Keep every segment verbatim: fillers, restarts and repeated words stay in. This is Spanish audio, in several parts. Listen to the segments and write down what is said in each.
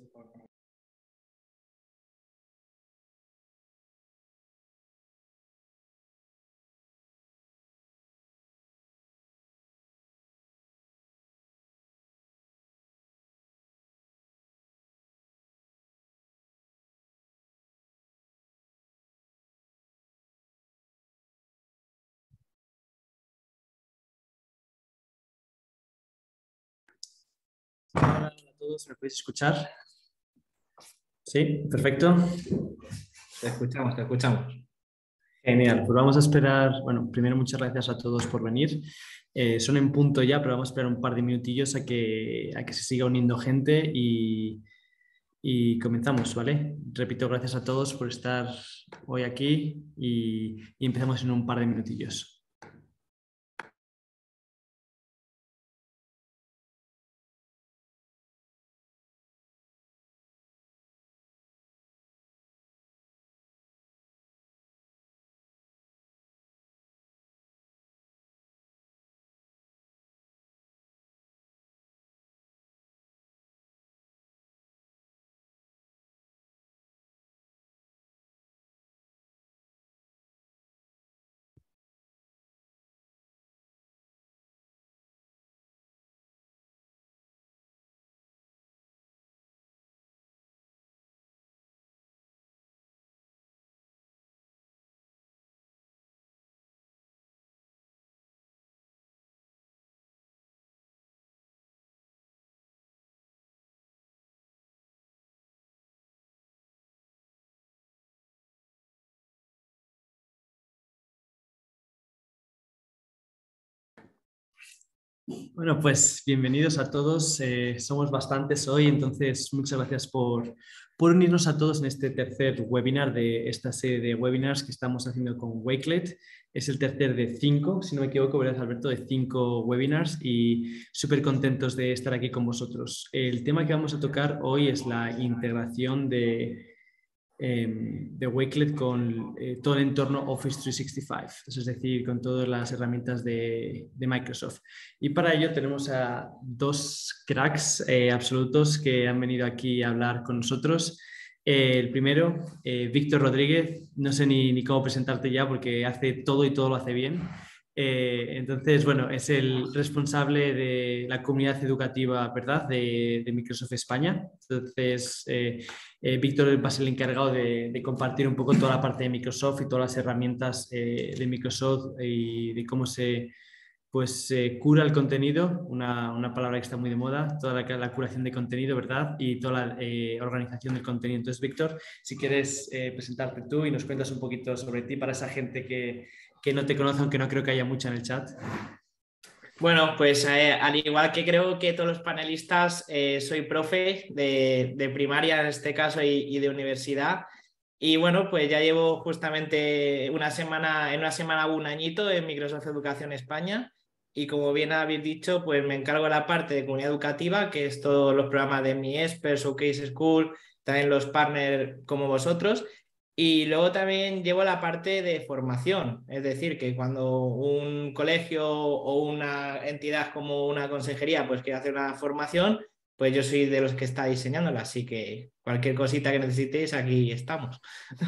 Hola a todos, ¿me podéis escuchar? Sí, perfecto. Te escuchamos, te escuchamos. Genial, pues vamos a esperar. Bueno, primero muchas gracias a todos por venir. Eh, son en punto ya, pero vamos a esperar un par de minutillos a que, a que se siga uniendo gente y, y comenzamos, ¿vale? Repito, gracias a todos por estar hoy aquí y, y empezamos en un par de minutillos. Bueno, pues bienvenidos a todos. Eh, somos bastantes hoy, entonces muchas gracias por, por unirnos a todos en este tercer webinar de esta serie de webinars que estamos haciendo con Wakelet. Es el tercer de cinco, si no me equivoco, ¿verdad, Alberto? De cinco webinars y súper contentos de estar aquí con vosotros. El tema que vamos a tocar hoy es la integración de eh, de Wakelet con eh, todo el entorno Office trescientos sesenta y cinco, es decir, con todas las herramientas de, de Microsoft. Y para ello tenemos a dos cracks eh, absolutos que han venido aquí a hablar con nosotros. Eh, el primero, eh, Víctor Rodríguez, no sé ni, ni cómo presentarte ya porque hace todo y todo lo hace bien. Eh, entonces, bueno, es el responsable de la comunidad educativa, ¿verdad?, de, de Microsoft España. Entonces, eh, eh, Víctor va a ser el encargado de, de compartir un poco toda la parte de Microsoft y todas las herramientas eh, de Microsoft y de cómo se pues, eh, cura el contenido, una, una, palabra que está muy de moda, toda la, la curación de contenido, ¿verdad? Y toda la eh, organización del contenido. Entonces, Víctor, si quieres eh, presentarte tú y nos cuentas un poquito sobre ti para esa gente que, que no te conoce, aunque no creo que haya mucha en el chat. Bueno, pues eh, al igual que creo que todos los panelistas, eh, soy profe de, de primaria en este caso y, y de universidad. Y bueno, pues ya llevo justamente una semana, en una semana un añito en Microsoft Educación España. Y como bien habéis dicho, pues me encargo de la parte de comunidad educativa, que es todos los programas de Mi Esper, Showcase School, también los partners como vosotros. Y luego también llevo la parte de formación, es decir, que cuando un colegio o una entidad como una consejería pues quiere hacer una formación, pues yo soy de los que está diseñándola, así que cualquier cosita que necesitéis, aquí estamos.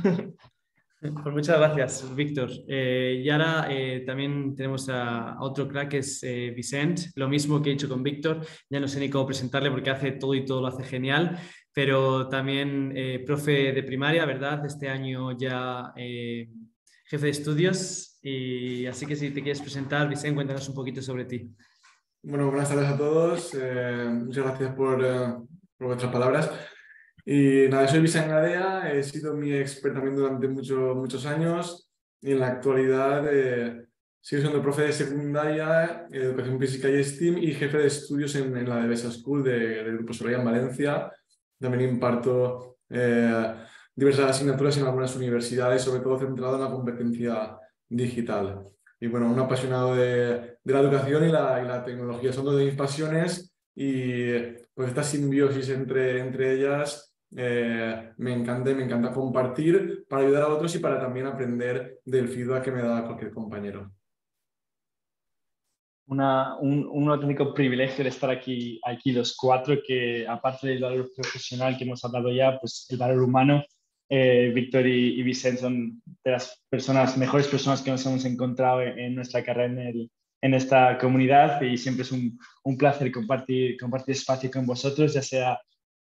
Pues muchas gracias, Víctor. Eh, y ahora eh, también tenemos a, a otro crack que es eh, Vicent. Lo mismo que he hecho con Víctor, ya no sé ni cómo presentarle porque hace todo y todo lo hace genial, pero también eh, profe de primaria, ¿verdad? Este año ya eh, jefe de estudios. Y así que si te quieres presentar, Vicent, cuéntanos un poquito sobre ti. Bueno, buenas tardes a todos. Eh, muchas gracias por, eh, por vuestras palabras. Y nada, soy Vicent Gadea, he sido mi expert también durante mucho, muchos años y en la actualidad eh, sigo siendo profe de secundaria, educación física y STEAM y jefe de estudios en, en la Devesa School de, del Grupo Soraya en Valencia. También imparto eh, diversas asignaturas en algunas universidades, sobre todo centrado en la competencia digital. Y bueno, un apasionado de, de la educación y la, y la tecnología. Son dos de mis pasiones y pues esta simbiosis entre, entre ellas eh, me encanta, me encanta compartir para ayudar a otros y para también aprender del feedback que me da cualquier compañero. una, un, un auténtico privilegio de estar aquí, aquí los cuatro, que aparte del valor profesional que hemos hablado ya, pues el valor humano, eh, Víctor y, y Vicente son de las personas, mejores personas que nos hemos encontrado en, en nuestra carrera en, el, en esta comunidad, y siempre es un, un placer compartir, compartir espacio con vosotros, ya sea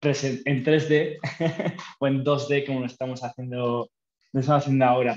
en tres D o en dos D como lo estamos haciendo, lo estamos haciendo ahora.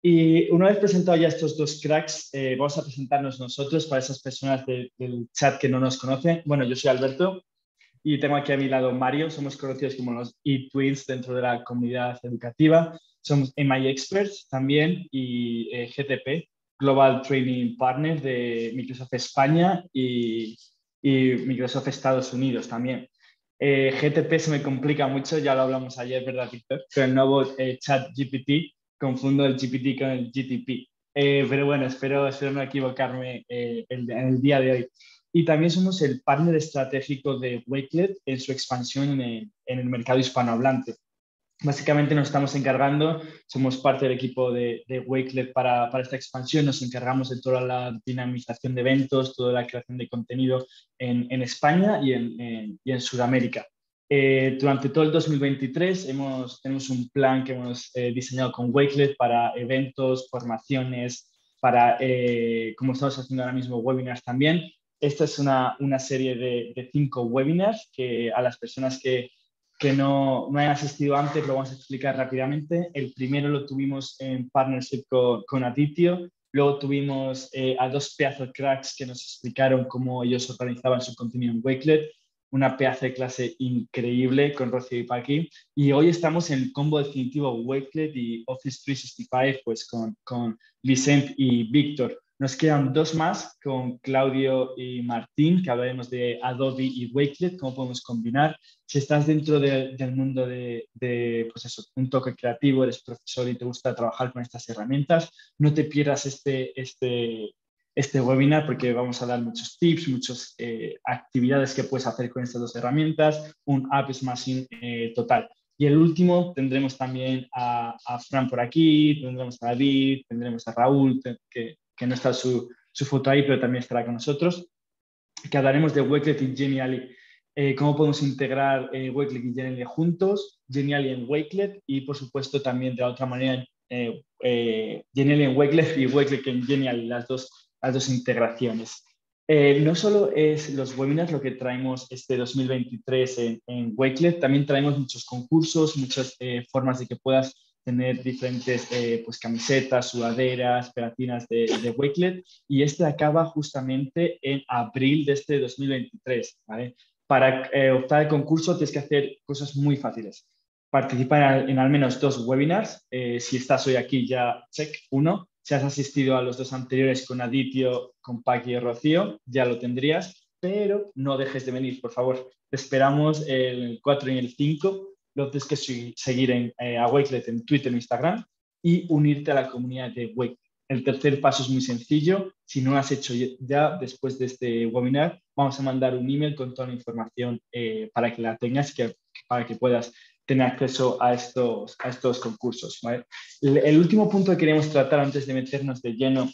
Y una vez presentado ya estos dos cracks, eh, vamos a presentarnos nosotros para esas personas de, del chat que no nos conocen. Bueno, yo soy Alberto y tengo aquí a mi lado Mario. Somos conocidos como los e-twins dentro de la comunidad educativa. Somos M I Experts también y eh, G T P, Global Training Partner de Microsoft España y, y Microsoft Estados Unidos también. Eh, G T P se me complica mucho, ya lo hablamos ayer, ¿verdad, Víctor? Con el nuevo eh, chat G P T, confundo el G P T con el G T P. Eh, pero bueno, espero, espero no equivocarme eh, el, en el día de hoy. Y también somos el partner estratégico de Wakelet en su expansión en el, en el mercado hispanohablante. Básicamente nos estamos encargando, somos parte del equipo de, de Wakelet para, para esta expansión, nos encargamos de toda la dinamización de eventos, toda la creación de contenido en, en España y en, en, y en Sudamérica. Eh, durante todo el dos mil veintitrés hemos, tenemos un plan que hemos eh, diseñado con Wakelet para eventos, formaciones, para, eh, como estamos haciendo ahora mismo, webinars también. Esta es una, una serie de, de cinco webinars que a las personas que que no, no hayan asistido antes, lo vamos a explicar rápidamente. El primero lo tuvimos en partnership con, con Aditio. Luego tuvimos eh, a dos pedazos de cracks que nos explicaron cómo ellos organizaban su contenido en Wakelet. Una pedazo de clase increíble con Rocío y Paqui. Y hoy estamos en el combo definitivo Wakelet y Office trescientos sesenta y cinco, pues con, con Vicente y Víctor. Nos quedan dos más con Claudio y Martín, que hablaremos de Adobe y Wakelet, cómo podemos combinar. Si estás dentro de, del mundo de, de pues eso, un toque creativo, eres profesor y te gusta trabajar con estas herramientas, no te pierdas este, este, este webinar, porque vamos a dar muchos tips, muchas eh, actividades que puedes hacer con estas dos herramientas, un app smashing eh, total. Y el último tendremos también a, a Fran por aquí, tendremos a David, tendremos a Raúl, que, que no está su, su foto ahí, pero también estará con nosotros, que hablaremos de Wakelet y Genially, eh, cómo podemos integrar eh, Wakelet y Genially juntos, Genially en Wakelet y, por supuesto, también de otra manera, eh, eh, Genially en Wakelet y Wakelet en Genially, las dos, las dos integraciones. Eh, no solo es los webinars lo que traemos este dos mil veintitrés en, en Wakelet, también traemos muchos concursos, muchas eh, formas de que puedas tener diferentes eh, pues, camisetas, sudaderas, pegatinas de, de Wakelet, y este acaba justamente en abril de este dos mil veintitrés, ¿vale? Para eh, optar al concurso tienes que hacer cosas muy fáciles. Participar en, en al menos dos webinars. Eh, si estás hoy aquí, ya check uno. Si has asistido a los dos anteriores con Aditio, con Paqui y Rocío, ya lo tendrías, pero no dejes de venir, por favor. Te esperamos el cuatro y el cinco. Lo tienes que seguir en, eh, a Wakelet en Twitter e Instagram y unirte a la comunidad de Wakelet. El tercer paso es muy sencillo. Si no lo has hecho ya después de este webinar, vamos a mandar un email con toda la información eh, para que la tengas, que, para que puedas tener acceso a estos, a estos concursos, ¿vale? El, el último punto que queríamos tratar antes de meternos de lleno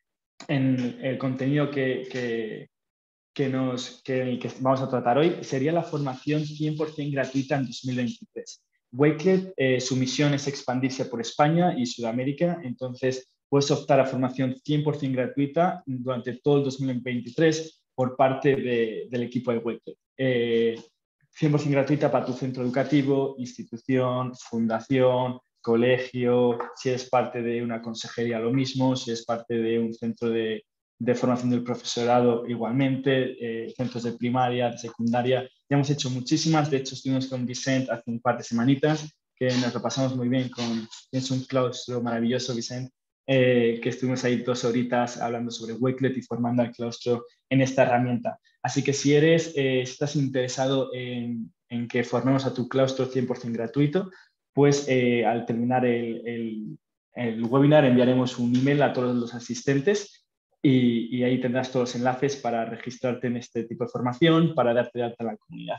en el contenido que, que, que, nos, que, que vamos a tratar hoy sería la formación cien por ciento gratuita en dos mil veintitrés. Wakelet, eh, su misión es expandirse por España y Sudamérica, entonces puedes optar a formación cien por ciento gratuita durante todo el dos mil veintitrés por parte de, del equipo de Wakelet. Eh, cien por ciento gratuita para tu centro educativo, institución, fundación, colegio, si eres parte de una consejería lo mismo, si eres parte de un centro de, de formación del profesorado igualmente, eh, centros de primaria, de secundaria. Ya hemos hecho muchísimas, de hecho estuvimos con Vicente hace un par de semanitas, que nos lo pasamos muy bien con, es un claustro maravilloso, Vicente, eh, que estuvimos ahí dos horitas hablando sobre Wakelet y formando al claustro en esta herramienta. Así que si eres, eh, estás interesado en, en que formemos a tu claustro cien por ciento gratuito, pues eh, al terminar el, el, el webinar enviaremos un email a todos los asistentes y, y ahí tendrás todos los enlaces para registrarte en este tipo de formación, para darte de alta a la comunidad.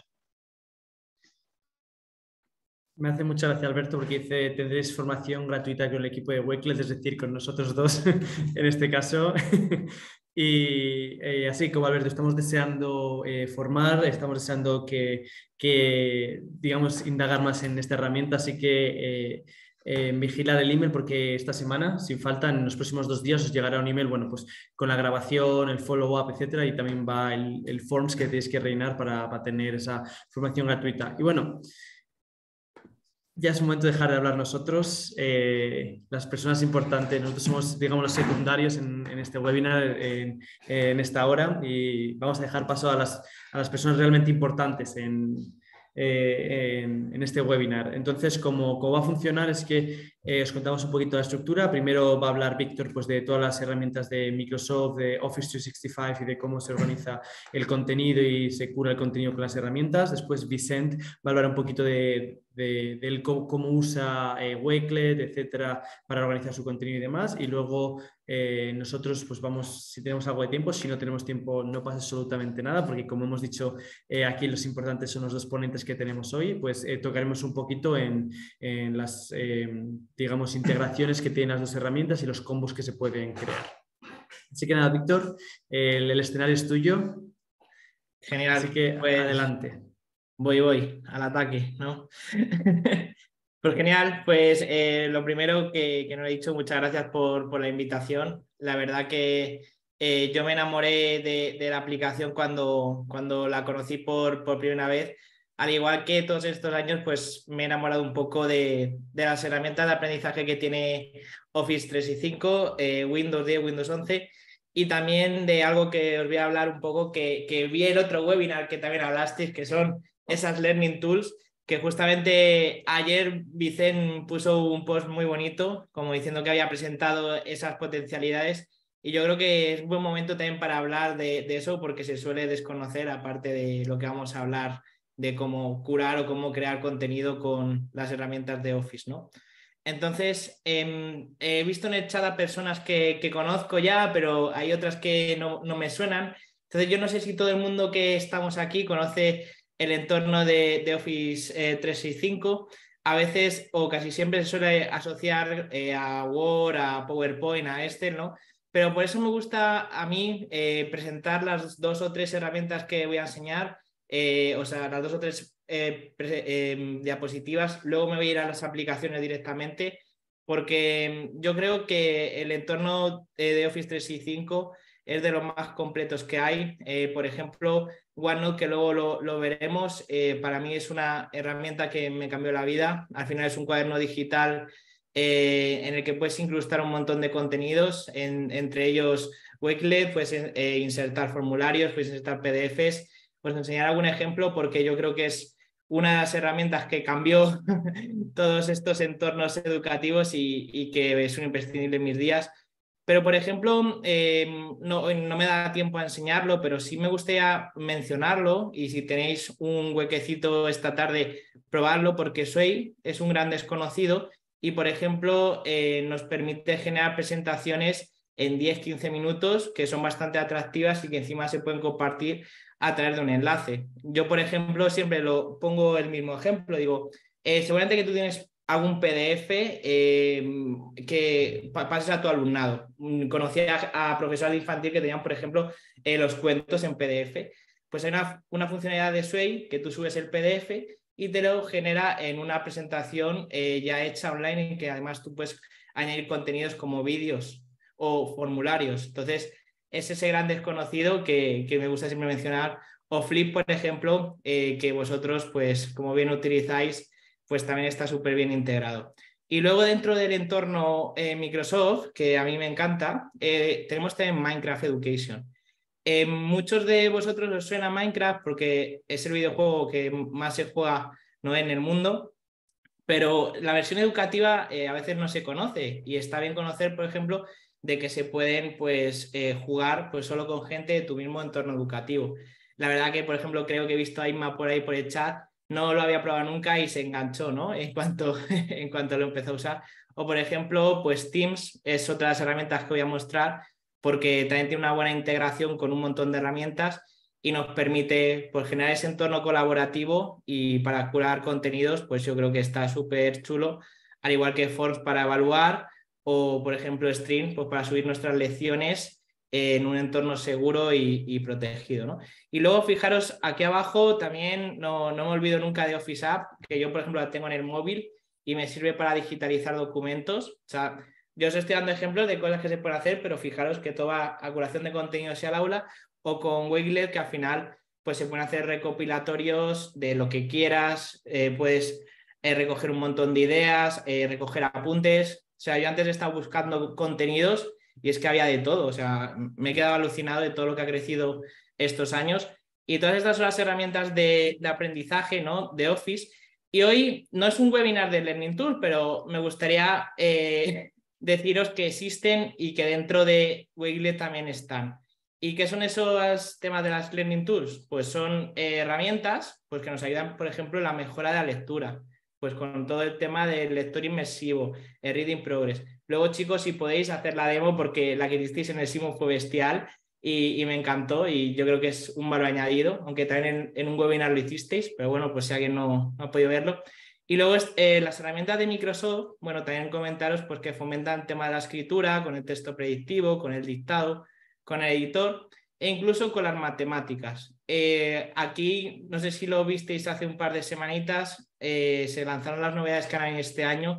Me hace mucha gracia, Alberto, porque dice tendréis formación gratuita con el equipo de Wakelet, es decir, con nosotros dos en este caso. Y eh, así como Alberto, estamos deseando eh, formar, estamos deseando que, que, digamos, indagar más en esta herramienta, así que eh, eh, vigilar el email porque esta semana, sin falta, en los próximos dos días os llegará un email, bueno, pues con la grabación, el follow-up, etcétera, y también va el, el forms que tenéis que rellenar para, para tener esa formación gratuita. Y bueno, ya es momento de dejar de hablar nosotros, eh, las personas importantes. Nosotros somos, digamos, los secundarios en, en este webinar, en, en, esta hora, y vamos a dejar paso a las, a las personas realmente importantes en, eh, en, en este webinar. Entonces, como, como va a funcionar es que eh, os contamos un poquito la estructura. Primero va a hablar Víctor, pues, de todas las herramientas de Microsoft, de Office trescientos sesenta y cinco y de cómo se organiza el contenido y se cura el contenido con las herramientas. Después Vicent va a hablar un poquito de, de, de cómo, cómo usa eh, Wakelet, etcétera, para organizar su contenido y demás. Y luego eh, nosotros pues vamos, si tenemos algo de tiempo, si no tenemos tiempo no pasa absolutamente nada, porque como hemos dicho, eh, aquí los importantes son los dos ponentes que tenemos hoy, pues eh, tocaremos un poquito en, en las, eh, digamos, integraciones que tienen las dos herramientas y los combos que se pueden crear. Así que nada, Víctor, el, el escenario es tuyo. Genial. Así que pues, adelante. Voy, voy, al ataque, ¿no? Pues genial, pues eh, lo primero que, que no he dicho, muchas gracias por, por la invitación. La verdad que eh, yo me enamoré de, de la aplicación cuando, cuando la conocí por, por primera vez. Al igual que todos estos años, pues me he enamorado un poco de, de las herramientas de aprendizaje que tiene Office trescientos sesenta y cinco, eh, Windows diez, Windows once, y también de algo que os voy a hablar un poco, que, que vi el otro webinar que también hablasteis, que son esas Learning Tools, que justamente ayer Vicent puso un post muy bonito, como diciendo que había presentado esas potencialidades, y yo creo que es un buen momento también para hablar de, de eso, porque se suele desconocer, aparte de lo que vamos a hablar de cómo curar o cómo crear contenido con las herramientas de Office, ¿no? Entonces, eh, he visto en el chat a personas que, que conozco ya, pero hay otras que no, no me suenan. Entonces, yo no sé si todo el mundo que estamos aquí conoce el entorno de, de Office eh, trescientos sesenta y cinco. A veces o casi siempre se suele asociar eh, a Word, a PowerPoint, a Excel, ¿no? Pero por eso me gusta a mí eh, presentar las dos o tres herramientas que voy a enseñar, eh, o sea, las dos o tres eh, eh, diapositivas. Luego me voy a ir a las aplicaciones directamente, porque yo creo que el entorno eh, de Office trescientos sesenta y cinco es de los más completos que hay. Eh, por ejemplo, OneNote, que luego lo, lo veremos, eh, para mí es una herramienta que me cambió la vida. Al final es un cuaderno digital eh, en el que puedes incrustar un montón de contenidos, en, entre ellos Wakelet, puedes eh, insertar formularios, puedes insertar P D Fs. Pues enseñar algún ejemplo, porque yo creo que es una de las herramientas que cambió todos estos entornos educativos y, y que es un imprescindible en mis días. Pero, por ejemplo, eh, no, no me da tiempo a enseñarlo, pero sí me gustaría mencionarlo, y si tenéis un huequecito esta tarde, probarlo, porque Sway es un gran desconocido y, por ejemplo, eh, nos permite generar presentaciones en diez a quince minutos que son bastante atractivas y que encima se pueden compartir a través de un enlace. Yo, por ejemplo, siempre lo pongo el mismo ejemplo, digo, eh, seguramente que tú tienes algún P D F eh, que pases a tu alumnado. Conocí a, a profesores infantil que tenían, por ejemplo, eh, los cuentos en P D F. Pues hay una, una funcionalidad de Sway que tú subes el P D F y te lo genera en una presentación eh, ya hecha online, en que además tú puedes añadir contenidos como vídeos o formularios. Entonces, es ese gran desconocido que, que me gusta siempre mencionar. O Flip, por ejemplo, eh, que vosotros, pues, como bien utilizáis, pues también está súper bien integrado. Y luego, dentro del entorno eh, Microsoft, que a mí me encanta, eh, tenemos también Minecraft Education. Eh, muchos de vosotros os suena Minecraft porque es el videojuego que más se juega, ¿no?, en el mundo, pero la versión educativa eh, a veces no se conoce, y está bien conocer, por ejemplo, de que se pueden, pues, eh, jugar pues, solo con gente de tu mismo entorno educativo. La verdad que, por ejemplo, creo que he visto a Inma por ahí por el chat, no lo había probado nunca y se enganchó, ¿no?, en cuanto, en cuanto lo empezó a usar. O, por ejemplo, pues Teams es otra de las herramientas que voy a mostrar, porque también tiene una buena integración con un montón de herramientas y nos permite, pues, generar ese entorno colaborativo, y para curar contenidos, pues yo creo que está súper chulo, al igual que Forms para evaluar, o, por ejemplo, Stream, pues para subir nuestras lecciones en un entorno seguro y, y protegido, ¿no? Y luego fijaros aquí abajo también, no, no me olvido nunca de Office App, que yo por ejemplo la tengo en el móvil y me sirve para digitalizar documentos. O sea, yo os estoy dando ejemplos de cosas que se pueden hacer, pero fijaros que toda acumulación de contenido sea al aula, o con Wakelet, que al final pues se pueden hacer recopilatorios de lo que quieras, eh, puedes eh, recoger un montón de ideas, eh, recoger apuntes. O sea, yo antes he estado buscando contenidos y es que había de todo. O sea, me he quedado alucinado de todo lo que ha crecido estos años. Y todas estas son las herramientas de, de aprendizaje, ¿no?, de Office. Y hoy no es un webinar de Learning Tools, pero me gustaría eh, deciros que existen y que dentro de Wakelet también están. ¿Y qué son esos temas de las Learning Tools? Pues son eh, herramientas pues, que nos ayudan, por ejemplo, en la mejora de la lectura, pues con todo el tema del lector inmersivo, el Reading Progress. Luego, chicos, si podéis hacer la demo, porque la que hicisteis en el Simo fue bestial y, y me encantó, y yo creo que es un valor añadido, aunque también en, en un webinar lo hicisteis, pero bueno, pues si alguien no, no ha podido verlo. Y luego eh, las herramientas de Microsoft, bueno, también comentaros pues, que fomentan el tema de la escritura, con el texto predictivo, con el dictado, con el editor e incluso con las matemáticas. Eh, aquí, no sé si lo visteis hace un par de semanitas, eh, se lanzaron las novedades que harán este año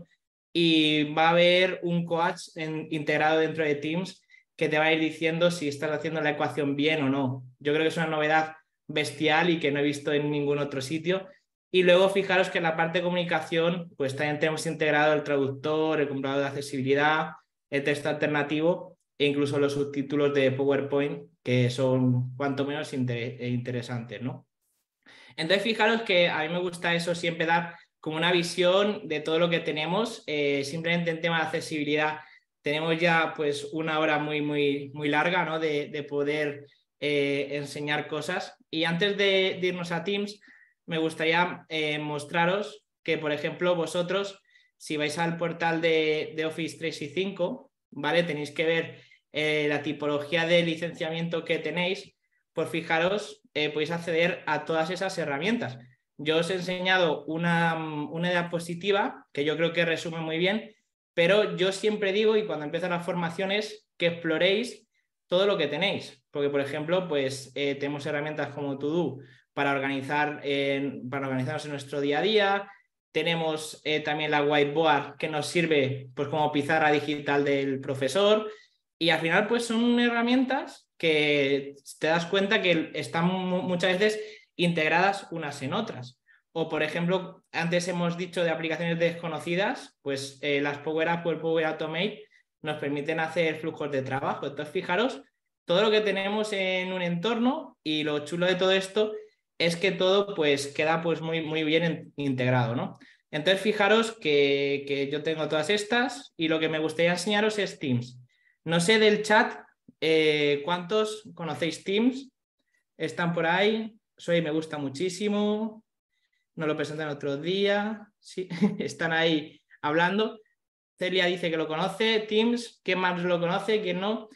y va a haber un coach en, integrado dentro de Teams que te va a ir diciendo si estás haciendo la ecuación bien o no. Yo creo que es una novedad bestial y que no he visto en ningún otro sitio. Y luego fijaros que en la parte de comunicación pues también tenemos integrado el traductor, el comprovador de accesibilidad, el texto alternativo e incluso los subtítulos de PowerPoint, que son cuanto menos inter interesantes, ¿no? Entonces fijaros que a mí me gusta eso, siempre dar como una visión de todo lo que tenemos. Eh, simplemente en tema de accesibilidad tenemos ya pues una hora muy, muy, muy larga, ¿no?, de, de poder eh, enseñar cosas. Y antes de, de irnos a Teams, me gustaría eh, mostraros que, por ejemplo, vosotros, si vais al portal de, de Office trescientos sesenta y cinco, ¿vale?, tenéis que ver eh, la tipología de licenciamiento que tenéis. Pues fijaros, eh, podéis acceder a todas esas herramientas. Yo os he enseñado una, una diapositiva que yo creo que resume muy bien, pero yo siempre digo, y cuando empiezan las formaciones, que exploréis todo lo que tenéis. Porque, por ejemplo, pues eh, tenemos herramientas como To-Do para, organizar, eh, para organizarnos en nuestro día a día. Tenemos eh, también la whiteboard, que nos sirve pues, como pizarra digital del profesor. Y al final pues son herramientas que te das cuenta que están muchas veces integradas unas en otras. O por ejemplo, antes hemos dicho de aplicaciones desconocidas, pues eh, las Power Apps o el Power Automate nos permiten hacer flujos de trabajo. Entonces fijaros todo lo que tenemos en un entorno, y lo chulo de todo esto es que todo pues queda pues muy, muy bien integrado, ¿no? Entonces fijaros que, que yo tengo todas estas y lo que me gustaría enseñaros es Teams. No sé del chat, eh, ¿cuántos conocéis Teams? ¿Están por ahí? Soy, me gusta muchísimo. Nos lo presentan otro día. Sí, están ahí hablando. Celia dice que lo conoce. Teams, ¿quién más lo conoce? ¿Quién no?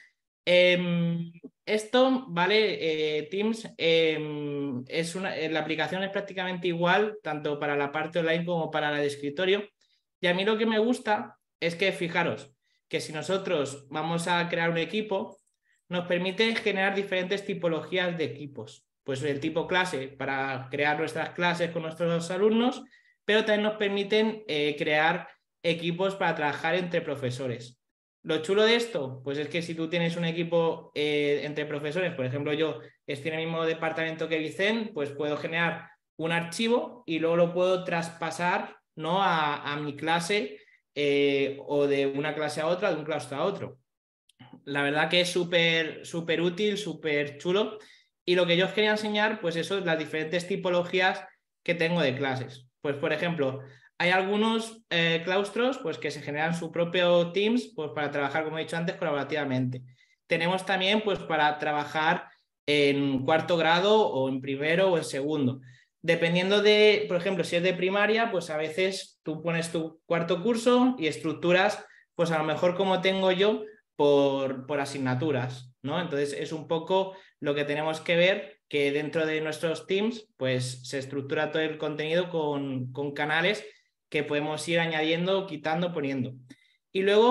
Eh, esto, ¿vale? Eh, Teams, eh, es una, la aplicación es prácticamente igual, tanto para la parte online como para la de escritorio. Y a mí lo que me gusta es que, fijaros, que si nosotros vamos a crear un equipo, nos permite generar diferentes tipologías de equipos. Pues el tipo clase para crear nuestras clases con nuestros alumnos, pero también nos permiten eh, crear equipos para trabajar entre profesores. Lo chulo de esto, pues es que si tú tienes un equipo eh, entre profesores, por ejemplo yo estoy en el mismo departamento que Vicente, pues puedo generar un archivo y luego lo puedo traspasar, ¿no?, a, a mi clase, Eh, o de una clase a otra, de un claustro a otro. La verdad que es súper súper útil, súper chulo. Y lo que yo os quería enseñar, pues eso, las diferentes tipologías que tengo de clases. Pues, por ejemplo, hay algunos eh, claustros pues, que se generan su propio Teams pues, para trabajar, como he dicho antes, colaborativamente. Tenemos también pues, para trabajar en cuarto grado o en primero o en segundo. Dependiendo de, por ejemplo, si es de primaria, pues a veces tú pones tu cuarto curso y estructuras, pues a lo mejor como tengo yo, por, por asignaturas, ¿no? Entonces es un poco lo que tenemos que ver, que dentro de nuestros Teams, pues se estructura todo el contenido con, con canales que podemos ir añadiendo, quitando, poniendo. Y luego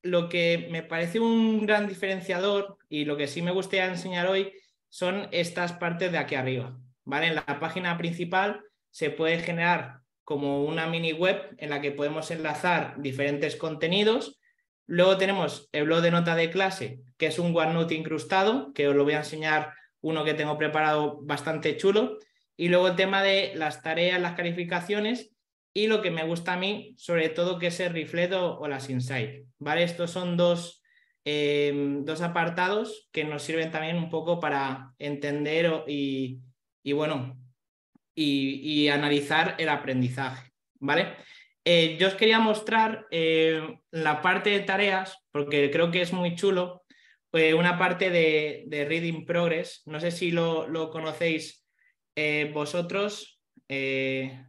lo que me parece un gran diferenciador y lo que sí me gustaría enseñar hoy son estas partes de aquí arriba, ¿vale? En la página principal se puede generar como una mini web en la que podemos enlazar diferentes contenidos. Luego tenemos el blog de nota de clase, que es un OneNote incrustado, que os lo voy a enseñar uno que tengo preparado bastante chulo. Y luego el tema de las tareas, las calificaciones y lo que me gusta a mí, sobre todo, que es el Reflect o, o las Insights, ¿vale? Estos son dos, eh, dos apartados que nos sirven también un poco para entender y, y bueno, y, y analizar el aprendizaje, ¿vale? Eh, yo os quería mostrar eh, la parte de tareas, porque creo que es muy chulo, eh, una parte de, de Reading Progress. No sé si lo, lo conocéis eh, vosotros. Eh,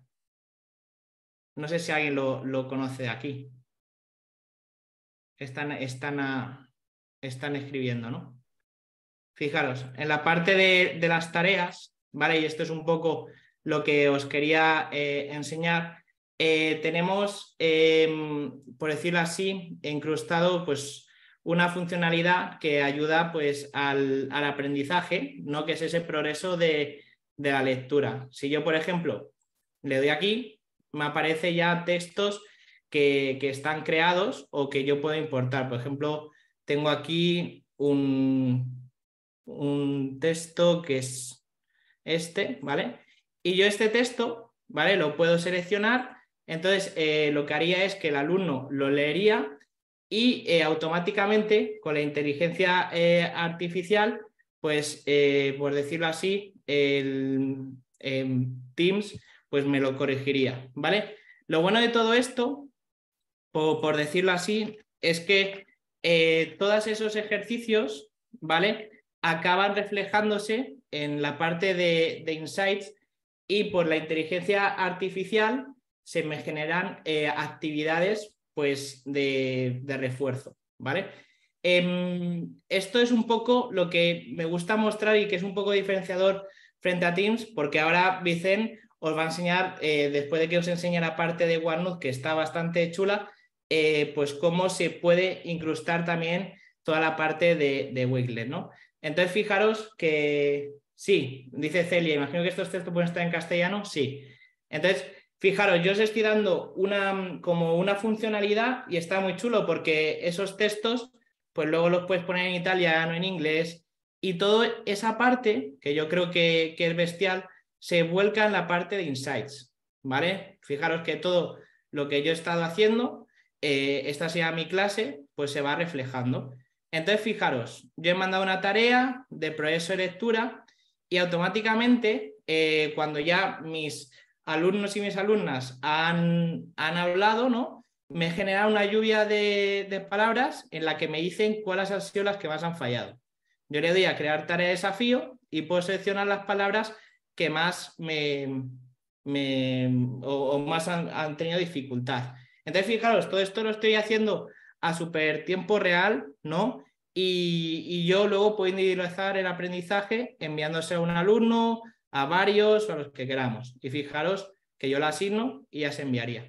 no sé si alguien lo, lo conoce de aquí. Están, están, a, están escribiendo, ¿no? Fijaros, en la parte de, de las tareas, ¿vale? Y esto es un poco lo que os quería eh, enseñar. Eh, tenemos, eh, por decirlo así, incrustado pues, una funcionalidad que ayuda pues, al, al aprendizaje, ¿no? Que es ese progreso de, de la lectura. Si yo, por ejemplo, le doy aquí, me aparecen ya textos que, que están creados o que yo puedo importar. Por ejemplo, tengo aquí un, un texto que es este, ¿vale? Y yo este texto, ¿vale? Lo puedo seleccionar. Entonces, eh, lo que haría es que el alumno lo leería y eh, automáticamente, con la inteligencia eh, artificial, pues, eh, por decirlo así, el eh, Teams pues me lo corregiría, ¿vale? Lo bueno de todo esto, por, por decirlo así, es que eh, todos esos ejercicios, ¿vale? Acaban reflejándose en la parte de, de Insights y por la inteligencia artificial se me generan eh, actividades pues, de, de refuerzo, ¿vale? Eh, esto es un poco lo que me gusta mostrar y que es un poco diferenciador frente a Teams, porque ahora Vicent os va a enseñar, eh, después de que os enseñe la parte de OneNote, que está bastante chula, eh, pues cómo se puede incrustar también toda la parte de, de Wakelet, ¿no? Entonces, fijaros que sí, dice Celia, imagino que estos textos pueden estar en castellano, sí. Entonces, fijaros, yo os estoy dando una, como una funcionalidad y está muy chulo porque esos textos, pues luego los puedes poner en italiano, en inglés, y toda esa parte, que yo creo que, que es bestial, se vuelca en la parte de Insights, ¿vale? Fijaros que todo lo que yo he estado haciendo, eh, esta sea mi clase, pues se va reflejando. Entonces, fijaros, yo he mandado una tarea de progreso de lectura y automáticamente, eh, cuando ya mis alumnos y mis alumnas han, han hablado, ¿no? Me genera una lluvia de, de palabras en la que me dicen cuáles han sido las que más han fallado. Yo le doy a crear tarea de desafío y puedo seleccionar las palabras que más me, me o, o más han, han tenido dificultad. Entonces, fijaros, todo esto lo estoy haciendo a súper tiempo real, ¿no? Y, y yo luego puedo individualizar el aprendizaje enviándose a un alumno, a varios o a los que queramos. Y fijaros que yo la asigno y ya se enviaría.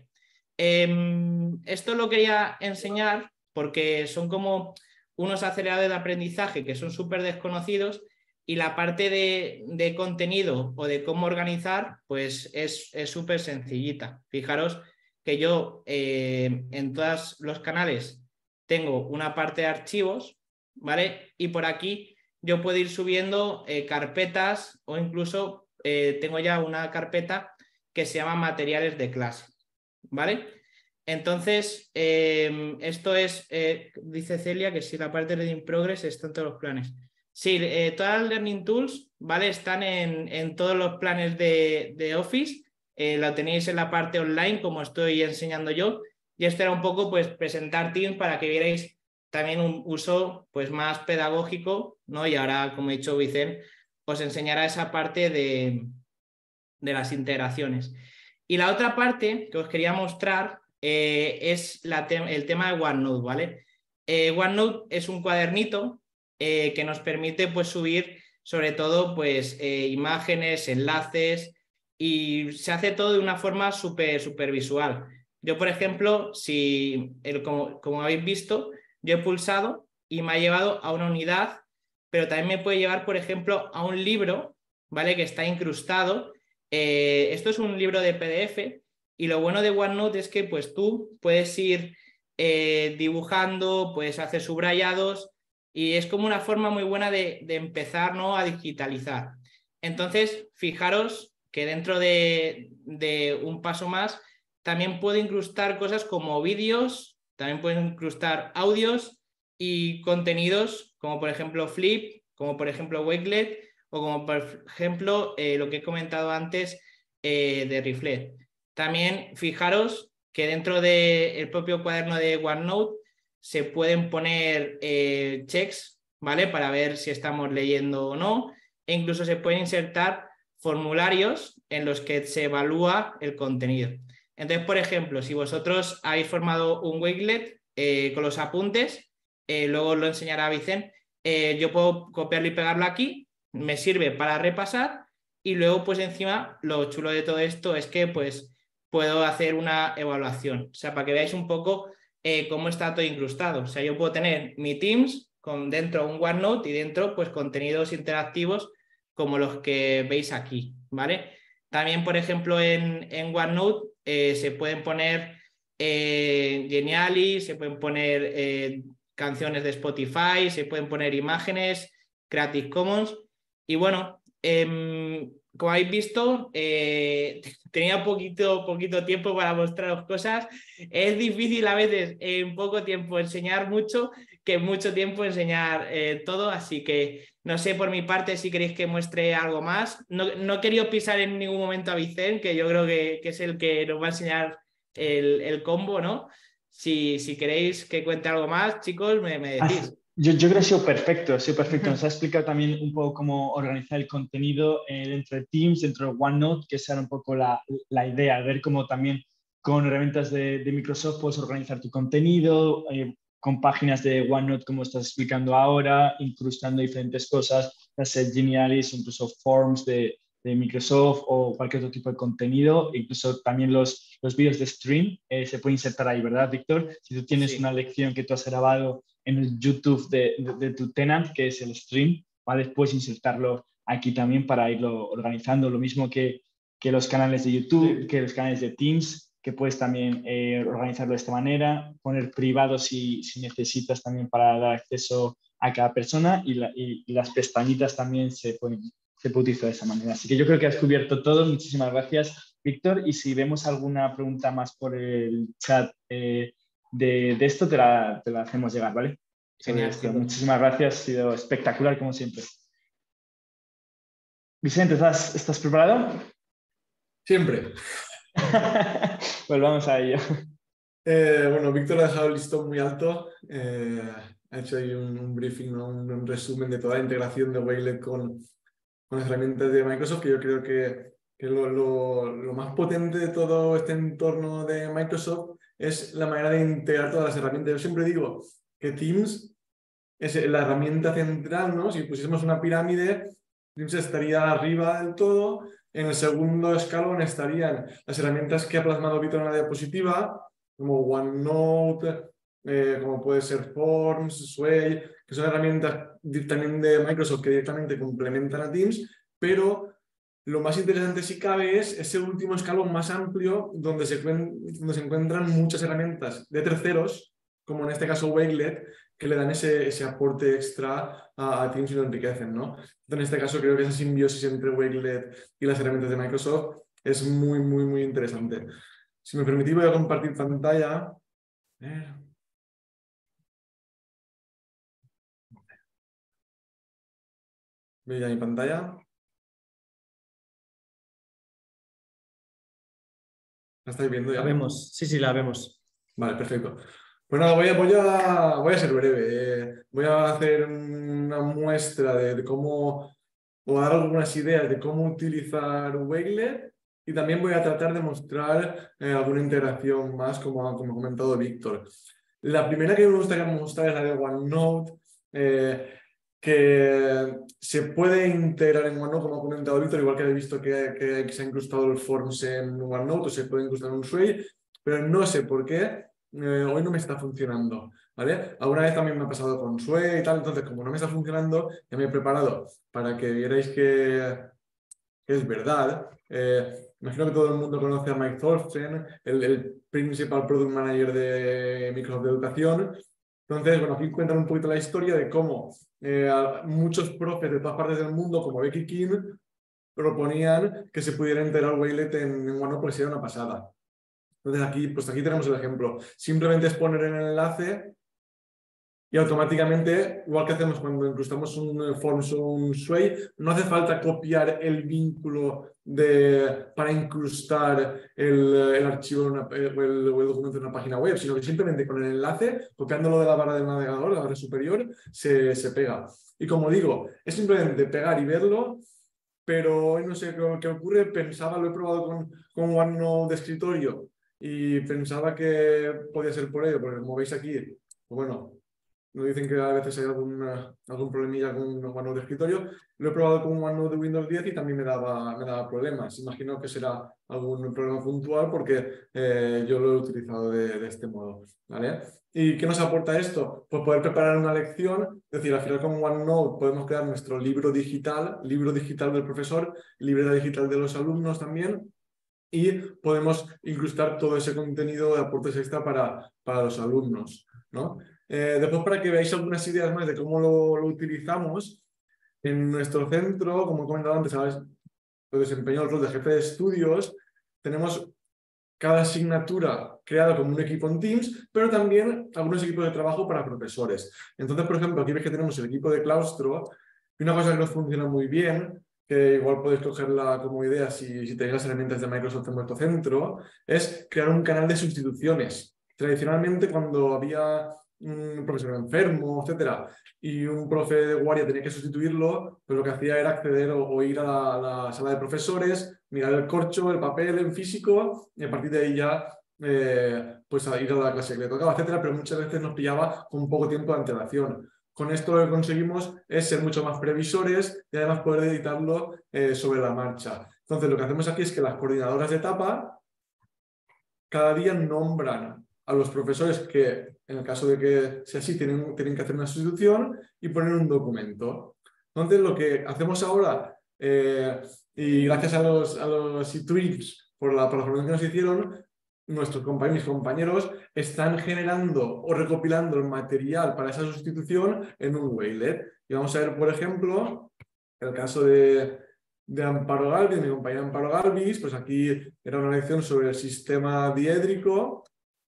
Eh, esto lo quería enseñar porque son como unos aceleradores de aprendizaje que son súper desconocidos y la parte de, de contenido o de cómo organizar pues es súper sencillita. Fijaros que yo eh, en todos los canales tengo una parte de archivos, ¿vale? Y por aquí yo puedo ir subiendo eh, carpetas o incluso eh, tengo ya una carpeta que se llama materiales de clase, ¿vale? Entonces, eh, esto es, eh, dice Celia, que si la parte de Reading Progress está en todos los planes. Sí, eh, todas las Learning Tools, ¿vale? Están en, en todos los planes de, de Office. Eh, lo tenéis en la parte online, como estoy enseñando yo. Y esto era un poco, pues, presentar Teams para que vierais también un uso, pues, más pedagógico, ¿no? Y ahora, como he dicho Vicent, os enseñará esa parte de, de las integraciones. Y la otra parte que os quería mostrar eh, es la te el tema de OneNote, ¿vale? Eh, OneNote es un cuadernito eh, que nos permite, pues, subir sobre todo, pues, eh, imágenes, enlaces, y se hace todo de una forma súper, súper visual. Yo, por ejemplo, si, el, como, como habéis visto, yo he pulsado y me ha llevado a una unidad, pero también me puede llevar, por ejemplo, a un libro, ¿vale? Que está incrustado. Eh, esto es un libro de P D F y lo bueno de OneNote es que pues tú puedes ir eh, dibujando, puedes hacer subrayados y es como una forma muy buena de, de empezar, ¿no?, a digitalizar. Entonces, fijaros que dentro de, de un paso más también puedo incrustar cosas como vídeos, también puedo incrustar audios y contenidos como por ejemplo Flip, como por ejemplo Wakelet o como por ejemplo eh, lo que he comentado antes eh, de Reflect. También fijaros que dentro del propio cuaderno de OneNote se pueden poner eh, checks, ¿vale? Para ver si estamos leyendo o no, e incluso se pueden insertar formularios en los que se evalúa el contenido. Entonces, por ejemplo, si vosotros habéis formado un Wakelet eh, con los apuntes, eh, luego os lo enseñará Vicente, eh, yo puedo copiarlo y pegarlo aquí, me sirve para repasar y luego pues encima lo chulo de todo esto es que pues puedo hacer una evaluación, o sea, para que veáis un poco eh, cómo está todo incrustado. O sea, yo puedo tener mi Teams con dentro un OneNote y dentro pues contenidos interactivos como los que veis aquí, ¿vale? También, por ejemplo, en, en OneNote eh, se pueden poner eh, Geniali, se pueden poner eh, canciones de Spotify, se pueden poner imágenes, Creative Commons. Y bueno, eh, como habéis visto, eh, tenía poquito, poquito tiempo para mostraros cosas. Es difícil a veces en poco tiempo enseñar mucho, que en mucho tiempo enseñar eh, todo, así que no sé por mi parte si queréis que muestre algo más. No, no he querido pisar en ningún momento a Vicente, que yo creo que, que es el que nos va a enseñar el, el combo, ¿no? Si, si queréis que cuente algo más, chicos, me, me decís. Yo, yo creo que ha sido perfecto, ha sido perfecto. Nos ha explicado también un poco cómo organizar el contenido eh, dentro de Teams, dentro de OneNote, que esa era un poco la, la idea, ver cómo también con herramientas de, de Microsoft puedes organizar tu contenido, eh, con páginas de OneNote como estás explicando ahora, incrustando diferentes cosas, ya sea Genialis, incluso Forms de, de Microsoft o cualquier otro tipo de contenido, incluso también los, los vídeos de stream eh, se pueden insertar ahí, ¿verdad, Víctor? Si tú tienes Sí. una lección que tú has grabado en el YouTube de, de, de tu tenant, que es el stream, ¿vale? Puedes insertarlo aquí también para irlo organizando, lo mismo que, que los canales de YouTube, sí, que los canales de Teams, que puedes también eh, organizarlo de esta manera, poner privados si, si necesitas también para dar acceso a cada persona y, la, y, y las pestañitas también se pueden, se puede utilizar de esa manera. Así que yo creo que has cubierto todo. Muchísimas gracias, Víctor. Y si vemos alguna pregunta más por el chat eh, de, de esto, te la, te la hacemos llegar, ¿vale? Genial. Esto. Muchísimas gracias. Ha sido espectacular, como siempre. Vicente, ¿estás, ¿estás preparado? Siempre. Pues vamos a ello. Eh, bueno, Víctor ha dejado el listón muy alto. Eh, ha hecho ahí un, un briefing, ¿no? un, un resumen de toda la integración de Wakelet con, con las herramientas de Microsoft, que yo creo que, que lo, lo, lo más potente de todo este entorno de Microsoft es la manera de integrar todas las herramientas. Yo siempre digo que Teams es la herramienta central, ¿no? Si pusiésemos una pirámide, Teams estaría arriba del todo. En el segundo escalón estarían las herramientas que ha plasmado Víctor en la diapositiva, como OneNote, eh, como puede ser Forms, Sway, que son herramientas también de Microsoft que directamente complementan a Teams, pero lo más interesante si cabe es ese último escalón más amplio donde se, donde se encuentran muchas herramientas de terceros, como en este caso Wakelet, que le dan ese, ese aporte extra a, a Teams y lo enriquecen, ¿no? En este caso creo que esa simbiosis entre Wakelet y las herramientas de Microsoft es muy, muy, muy interesante. Si me permitís, voy a compartir pantalla. Eh. ¿Veis ya mi pantalla? ¿La estáis viendo ya? La vemos, sí, sí, la vemos. Vale, perfecto. Pues nada, voy a, voy a, voy a ser breve. Eh, voy a hacer una muestra de, de cómo, o dar algunas ideas de cómo utilizar Wakelet y también voy a tratar de mostrar eh, alguna integración más, como, como ha comentado Víctor. La primera que me gustaría mostrar es la de OneNote, eh, que se puede integrar en OneNote, como ha comentado Víctor, igual que he visto que, que, que se ha incrustado el Forms en OneNote o se puede incrustar en un Sway, pero no sé por qué eh, hoy no me está funcionando, ¿vale? Alguna vez también me ha pasado con Sue y tal, entonces como no me está funcionando, ya me he preparado para que vierais que, que es verdad. Eh, imagino que todo el mundo conoce a Mike Thorsten, el, el Principal Product Manager de Microsoft de Educación. Entonces, bueno, aquí cuentan un poquito la historia de cómo eh, muchos profes de todas partes del mundo, como Becky King, proponían que se pudiera integrar Wakelet en, en OneNote porque sería una pasada. Entonces aquí, pues aquí tenemos el ejemplo. Simplemente es poner en el enlace y automáticamente, igual que hacemos cuando incrustamos un Forms o un Sway, no hace falta copiar el vínculo de, para incrustar el, el archivo en una, o, el, o el documento en una página web, sino que simplemente con el enlace, copiándolo de la barra del navegador, la barra superior, se, se pega. Y como digo, es simplemente pegar y verlo, pero hoy no sé qué, qué ocurre. Pensaba, lo he probado con, con OneNote de escritorio y pensaba que podía ser por ello, porque como veis aquí, pues bueno, nos dicen que a veces hay algún, algún problemilla con OneNote de escritorio. Lo he probado con OneNote de Windows diez y también me daba, me daba problemas. Imagino que será algún problema puntual porque eh, yo lo he utilizado de, de este modo, ¿vale? ¿Y qué nos aporta esto? Pues poder preparar una lección, es decir, al final con OneNote podemos crear nuestro libro digital, libro digital del profesor, libreta digital de los alumnos también, y podemos incrustar todo ese contenido de aportes extra para, para los alumnos, ¿no? Eh, después, para que veáis algunas ideas más de cómo lo, lo utilizamos, en nuestro centro, como he comentado antes, ¿sabes? Lo desempeño el rol de jefe de estudios. Tenemos cada asignatura creada como un equipo en Teams, pero también algunos equipos de trabajo para profesores. Entonces, por ejemplo, aquí veis que tenemos el equipo de claustro, y una cosa que nos funciona muy bien, que igual podéis cogerla como idea si, si tenéis las herramientas de Microsoft en vuestro centro, es crear un canal de sustituciones. Tradicionalmente, cuando había un profesor enfermo, etcétera, y un profe de guardia tenía que sustituirlo, pues lo que hacía era acceder o, o ir a la, a la sala de profesores, mirar el corcho, el papel en físico, y a partir de ahí ya eh, pues a ir a la clase que le tocaba, etcétera, pero muchas veces nos pillaba con poco tiempo de antelación. Con esto lo que conseguimos es ser mucho más previsores y además poder editarlo eh, sobre la marcha. Entonces, lo que hacemos aquí es que las coordinadoras de etapa cada día nombran a los profesores que, en el caso de que sea así, tienen, tienen que hacer una sustitución y poner un documento. Entonces, lo que hacemos ahora, eh, y gracias a los, a los tweets por la, por la formación que nos hicieron, nuestros compañeros, mis compañeros están generando o recopilando el material para esa sustitución en un Wakelet. Y vamos a ver, por ejemplo, el caso de, de Amparo Galvis, mi compañera Amparo Galvis, pues aquí era una lección sobre el sistema diédrico.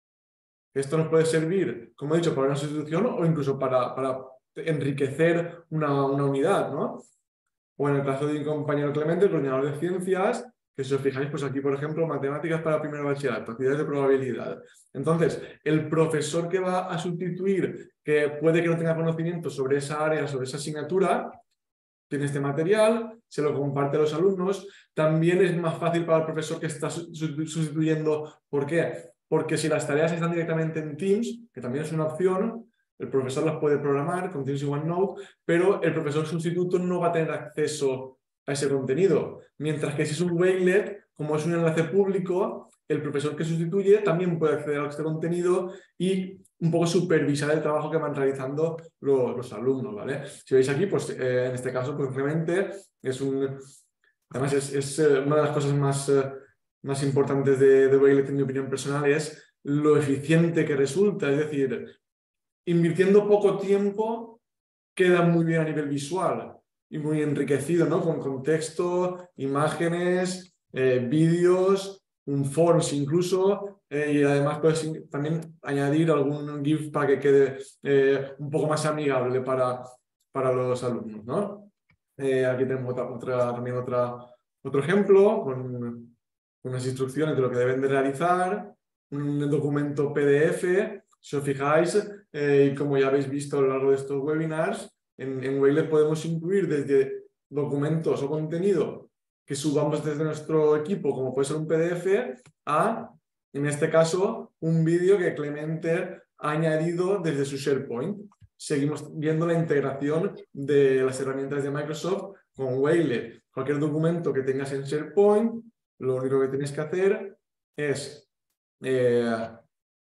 Esto nos puede servir, como he dicho, para una sustitución o incluso para, para enriquecer una, una unidad, ¿no? O en el caso de mi compañero Clemente, el coordinador de ciencias, que si os fijáis, pues aquí, por ejemplo, matemáticas para primer bachillerato, actividades de probabilidad. Entonces, el profesor que va a sustituir, que puede que no tenga conocimiento sobre esa área, sobre esa asignatura, tiene este material, se lo comparte a los alumnos. También es más fácil para el profesor que está sustituyendo. ¿Por qué? Porque si las tareas están directamente en Teams, que también es una opción, el profesor las puede programar con Teams y OneNote, pero el profesor sustituto no va a tener acceso a ese contenido. Mientras que si es un Wakelet, como es un enlace público, el profesor que sustituye también puede acceder a este contenido y un poco supervisar el trabajo que van realizando los, los alumnos, ¿vale? Si veis aquí, pues eh, en este caso, pues realmente es un... Además, es, es eh, una de las cosas más, eh, más importantes de, de Wakelet, en mi opinión personal, es lo eficiente que resulta. Es decir, invirtiendo poco tiempo, queda muy bien a nivel visual y muy enriquecido, ¿no? Con contexto, imágenes, eh, vídeos, un forms incluso, eh, y además puedes también añadir algún GIF para que quede eh, un poco más amigable para, para los alumnos, ¿no? Eh, aquí tenemos otra, otra, también otra, otro ejemplo con unas instrucciones de lo que deben de realizar, un documento P D F. Si os fijáis, eh, y como ya habéis visto a lo largo de estos webinars, en, en Wakelet podemos incluir desde documentos o contenido que subamos desde nuestro equipo, como puede ser un P D F, a, en este caso, un vídeo que Clemente ha añadido desde su SharePoint. Seguimos viendo la integración de las herramientas de Microsoft con Wakelet. Cualquier documento que tengas en SharePoint, lo único que tienes que hacer es... Eh,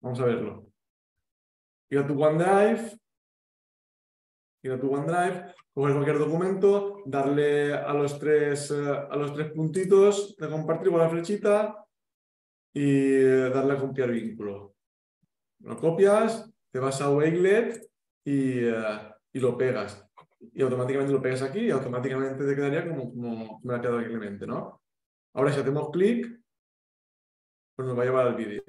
Vamos a verlo. Ir a tu OneDrive, ir a tu OneDrive, coger cualquier documento, darle a los tres, uh, a los tres puntitos de compartir con la flechita y darle a copiar vínculo. Lo copias, te vas a Wakelet y, uh, y lo pegas. Y automáticamente lo pegas aquí y automáticamente te quedaría como, como me ha quedado aquí en mente, ¿no? Ahora si hacemos clic, pues nos va a llevar al vídeo.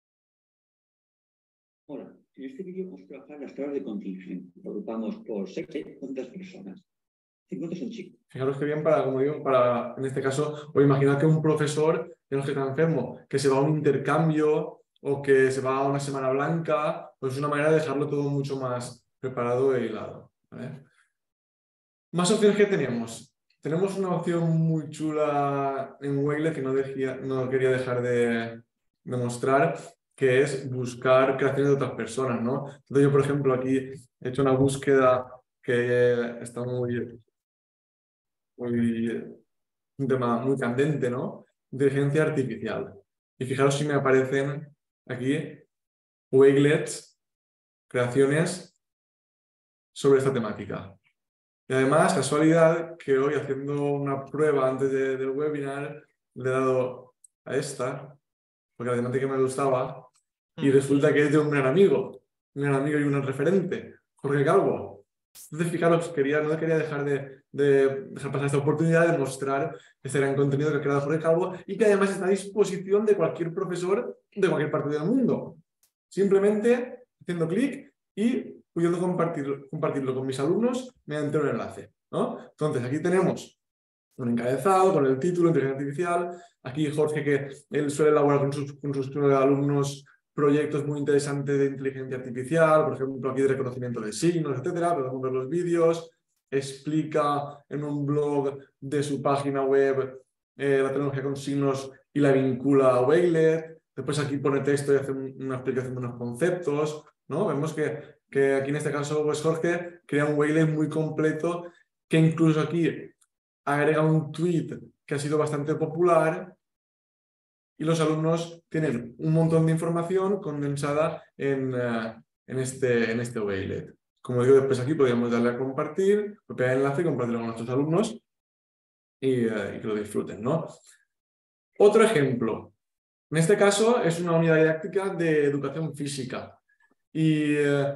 Hola, en este vídeo vamos a trabajar las tablas de contingencia. Lo agrupamos por sexo. ¿Cuántas personas? cincuenta son chicos. Fijaros que bien para, como digo, para, en este caso, o imaginad que un profesor que no está enfermo, que se va a un intercambio o que se va a una semana blanca, pues es una manera de dejarlo todo mucho más preparado e hilado, ¿vale? Más opciones que tenemos. Tenemos una opción muy chula en Wakelet que no, dejía, no quería dejar de, de mostrar, que es buscar creaciones de otras personas, ¿no? Entonces yo, por ejemplo, aquí he hecho una búsqueda que está muy, muy, un tema muy candente, ¿no? Inteligencia artificial. Y fijaros si me aparecen aquí Wakelets, creaciones sobre esta temática. Y además, casualidad, que hoy haciendo una prueba antes de, del webinar, le he dado a esta, porque la temática me gustaba, y resulta que es de un gran amigo, un gran amigo y un referente, Jorge Calvo. Entonces, fijaros, quería, no quería dejar de, de dejar pasar esta oportunidad de mostrar este gran contenido que ha creado Jorge Calvo y que además está a disposición de cualquier profesor de cualquier parte del mundo. Simplemente haciendo clic y pudiendo compartirlo, compartirlo con mis alumnos mediante un enlace, ¿no? Entonces, aquí tenemos un encabezado con el título, inteligencia artificial. Aquí Jorge, que él suele elaborar con sus, con sus alumnos proyectos muy interesantes de inteligencia artificial, por ejemplo, aquí de reconocimiento de signos, etcétera. Podemos ver los vídeos. Explica en un blog de su página web eh, la tecnología con signos y la vincula a Wakelet. Después aquí pone texto y hace un, una explicación de unos conceptos, ¿no? Vemos que, que aquí en este caso pues Jorge crea un Wakelet muy completo que incluso aquí agrega un tweet que ha sido bastante popular y los alumnos tienen un montón de información condensada en, uh, en, este, en este Wakelet. Como digo, después aquí podríamos darle a compartir, copiar el enlace y compartirlo con nuestros alumnos y, uh, y que lo disfruten, ¿no? Otro ejemplo. En este caso es una unidad didáctica de educación física. Y uh,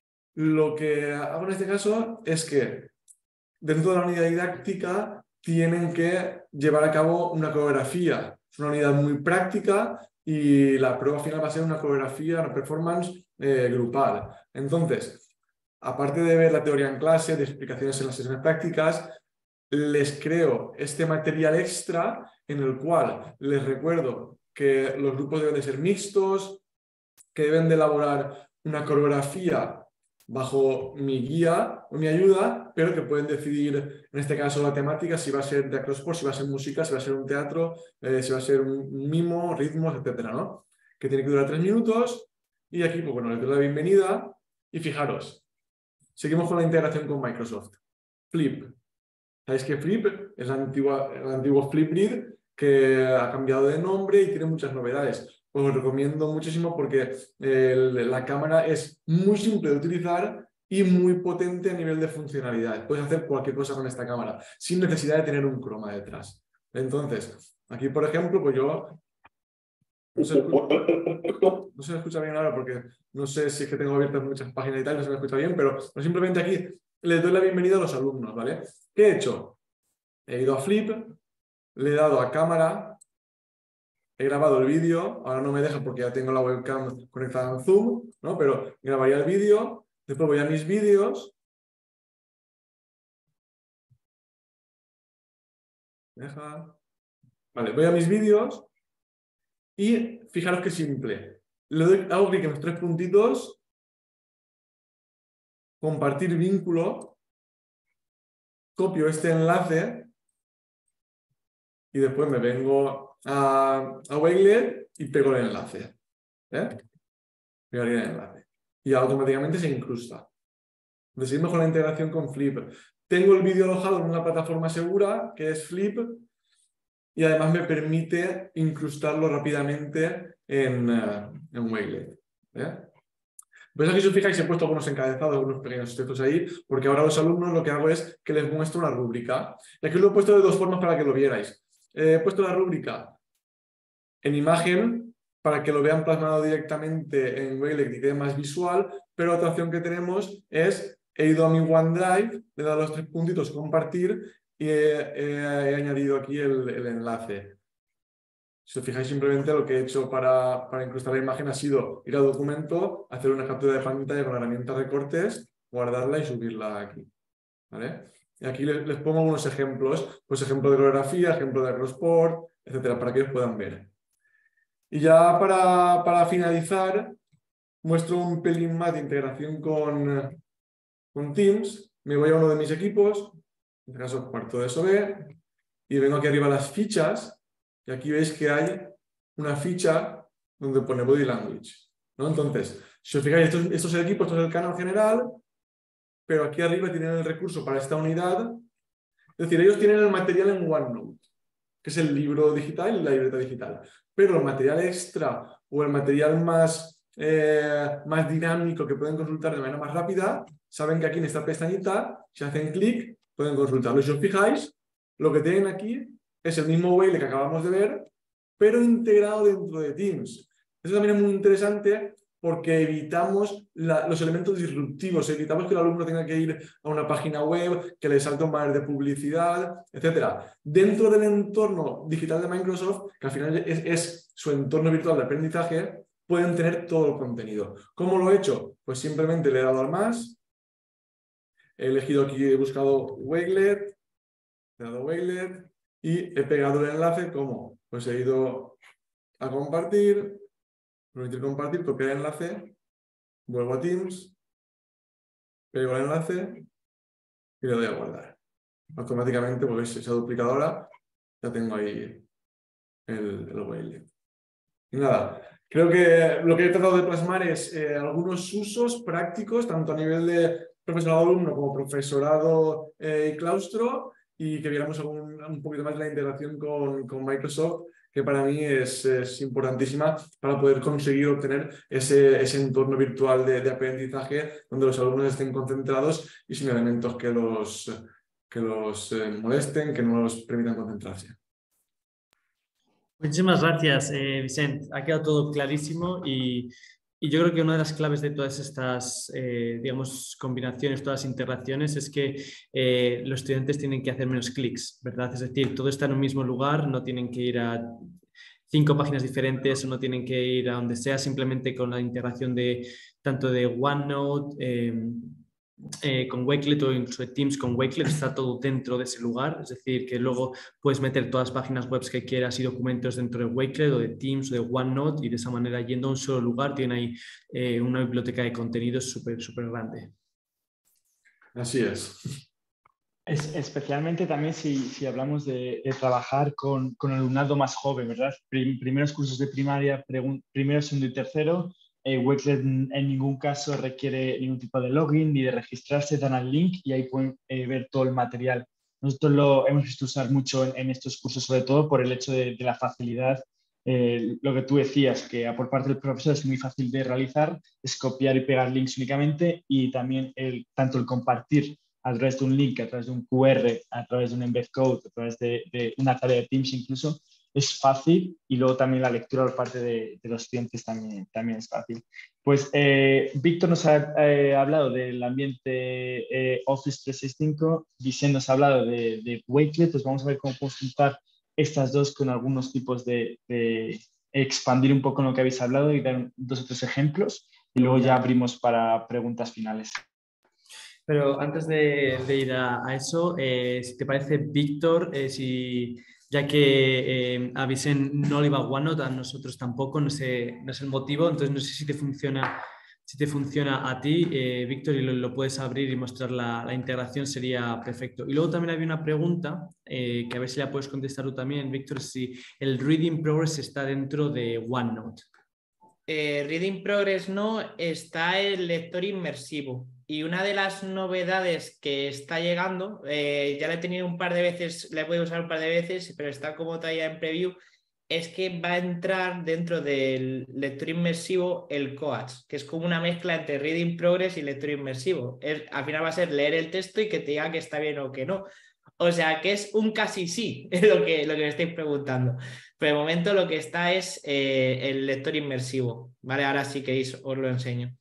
lo que hago en este caso es que dentro de la unidad didáctica tienen que llevar a cabo una coreografía. Es una unidad muy práctica y la prueba final va a ser una coreografía, una performance eh, grupal. Entonces, aparte de ver la teoría en clase, de explicaciones en las sesiones prácticas, les creo este material extra en el cual les recuerdo que los grupos deben de ser mixtos, que deben de elaborar una coreografía bajo mi guía o mi ayuda, pero que pueden decidir, en este caso, la temática, si va a ser de acrosport, si va a ser música, si va a ser un teatro, eh, si va a ser un mimo, ritmos, etcétera, ¿no? Que tiene que durar tres minutos. Y aquí, pues bueno, les doy la bienvenida. Y fijaros, seguimos con la integración con Microsoft. Flip. ¿Sabéis que Flip es la antigua, el antiguo Flipgrid que ha cambiado de nombre y tiene muchas novedades? Os lo recomiendo muchísimo porque el, la cámara es muy simple de utilizar y muy potente a nivel de funcionalidad. Puedes hacer cualquier cosa con esta cámara sin necesidad de tener un croma detrás. Entonces, aquí por ejemplo, pues yo no se, escucha, no se me escucha bien ahora porque no sé si es que tengo abiertas muchas páginas y tal, no se me escucha bien, pero, pero simplemente aquí les doy la bienvenida a los alumnos, ¿vale? ¿Qué he hecho? He ido a Flip, le he dado a cámara, he grabado el vídeo, ahora no me deja porque ya tengo la webcam conectada en Zoom, ¿no? Pero grabaría el vídeo, después voy a mis vídeos. Deja. Vale, voy a mis vídeos y fijaros qué simple. Le doy, hago clic en los tres puntitos, compartir vínculo, copio este enlace y después me vengo a, a Wakelet y pego el enlace. ¿Eh? Pegaría el enlace. Y automáticamente se incrusta. Entonces, seguimos con la integración con Flip. Tengo el vídeo alojado en una plataforma segura que es Flip y además me permite incrustarlo rápidamente en, uh, en Wakelet. ¿eh? Pues aquí si os fijáis he puesto algunos encabezados, algunos pequeños textos ahí, porque ahora los alumnos lo que hago es que les muestro una rúbrica. Y aquí lo he puesto de dos formas para que lo vierais. Eh, he puesto la rúbrica en imagen para que lo vean plasmado directamente en Wakelet y quede más visual, pero otra opción que tenemos es, he ido a mi OneDrive, le he dado los tres puntitos compartir y he, he, he añadido aquí el, el enlace. Si os fijáis, simplemente lo que he hecho para, para incrustar la imagen ha sido ir al documento, hacer una captura de pantalla con la herramienta recortes, guardarla y subirla aquí. ¿Vale? Y aquí les, les pongo algunos ejemplos, pues ejemplo de coreografía, ejemplo de acrosport, etcétera, para que ellos puedan ver. Y ya para, para finalizar, muestro un pelín más de integración con, con Teams. Me voy a uno de mis equipos, en este caso cuarto de S O B, y vengo aquí arriba a las fichas. Y aquí veis que hay una ficha donde pone Body Language, ¿no? Entonces, si os fijáis, esto es, esto es el equipo, esto es el canal general, pero aquí arriba tienen el recurso para esta unidad. Es decir, ellos tienen el material en OneNote, que es el libro digital y la libreta digital. Pero el material extra o el material más, eh, más dinámico que pueden consultar de manera más rápida, saben que aquí en esta pestañita, si hacen clic, pueden consultarlo. Y si os fijáis, lo que tienen aquí es el mismo Wakelet que acabamos de ver, pero integrado dentro de Teams. Eso también es muy interesante porque evitamos la, los elementos disruptivos, evitamos que el alumno tenga que ir a una página web, que le salte un banner de publicidad, etcétera. Dentro del entorno digital de Microsoft, que al final es, es su entorno virtual de aprendizaje, pueden tener todo el contenido. ¿Cómo lo he hecho? Pues simplemente le he dado al más, he elegido aquí, he buscado Wakelet, he dado Wakelet, y he pegado el enlace, ¿cómo? Pues he ido a compartir, permitir compartir, copiar el enlace, vuelvo a Teams, pego el enlace y le doy a guardar. Automáticamente, porque es esa duplicadora, ya tengo ahí el, el Wakelet. Y nada, creo que lo que he tratado de plasmar es eh, algunos usos prácticos, tanto a nivel de profesorado-alumno como profesorado eh, y claustro, y que viéramos un, un poquito más de la integración con, con Microsoft, que para mí es, es importantísima para poder conseguir obtener ese, ese entorno virtual de, de aprendizaje donde los alumnos estén concentrados y sin elementos que los, que los eh, molesten, que no los permitan concentrarse. Muchísimas gracias, eh, Vicente. Ha quedado todo clarísimo y, y yo creo que una de las claves de todas estas, eh, digamos, combinaciones, todas las integraciones, es que eh, los estudiantes tienen que hacer menos clics, ¿verdad? Es decir, todo está en un mismo lugar, no tienen que ir a cinco páginas diferentes o no tienen que ir a donde sea, simplemente con la integración de tanto de OneNote, eh, Eh, con Wakelet o incluso de Teams con Wakelet, está todo dentro de ese lugar, es decir, que luego puedes meter todas las páginas web que quieras y documentos dentro de Wakelet o de Teams o de OneNote y de esa manera, yendo a un solo lugar, tiene ahí eh, una biblioteca de contenidos súper, súper grande. Así es. Es, especialmente también si, si hablamos de, de trabajar con, con alumnado más joven, ¿verdad? Prim, primeros cursos de primaria, primero, segundo y tercero. Eh, Wakelet en ningún caso requiere ningún tipo de login ni de registrarse, dan al link y ahí pueden eh, ver todo el material. Nosotros lo hemos visto usar mucho en, en estos cursos, sobre todo por el hecho de, de la facilidad. Eh, lo que tú decías, que por parte del profesor es muy fácil de realizar, es copiar y pegar links únicamente y también el, tanto el compartir a través de un link, a través de un Q R, a través de un embed code, a través de, de una tarea de Teams incluso, es fácil y luego también la lectura por parte de, de los estudiantes también, también es fácil. Pues eh, Víctor nos ha eh, hablado del ambiente eh, Office trescientos sesenta y cinco, Vicente nos ha hablado de, de Wakelet, pues vamos a ver cómo podemos juntar estas dos con algunos tipos de, de expandir un poco en lo que habéis hablado y dar dos o tres ejemplos y luego ya abrimos para preguntas finales. Pero antes de, de ir a, a eso, eh, si te parece, Víctor, eh, si, ya que eh, a Vicente no le iba a OneNote, a nosotros tampoco, no sé, no es el motivo, entonces no sé si te funciona, si te funciona a ti, eh, Víctor, y lo, lo puedes abrir y mostrar la, la integración, sería perfecto. Y luego también había una pregunta, eh, que a ver si la puedes contestar tú también, Víctor, si el Reading Progress está dentro de OneNote. Eh, Reading Progress no, está el lector inmersivo. Y una de las novedades que está llegando, eh, ya la he tenido un par de veces, la he podido usar un par de veces, pero está como todavía en preview, es que va a entrar dentro del lector inmersivo el coach, que es como una mezcla entre reading progress y lector inmersivo. Es, al final va a ser leer el texto y que te diga que está bien o que no. O sea, que es un casi sí, es lo que, lo que me estáis preguntando. Pero de momento lo que está es eh, el lector inmersivo, ¿vale? Ahora si queréis os lo enseño.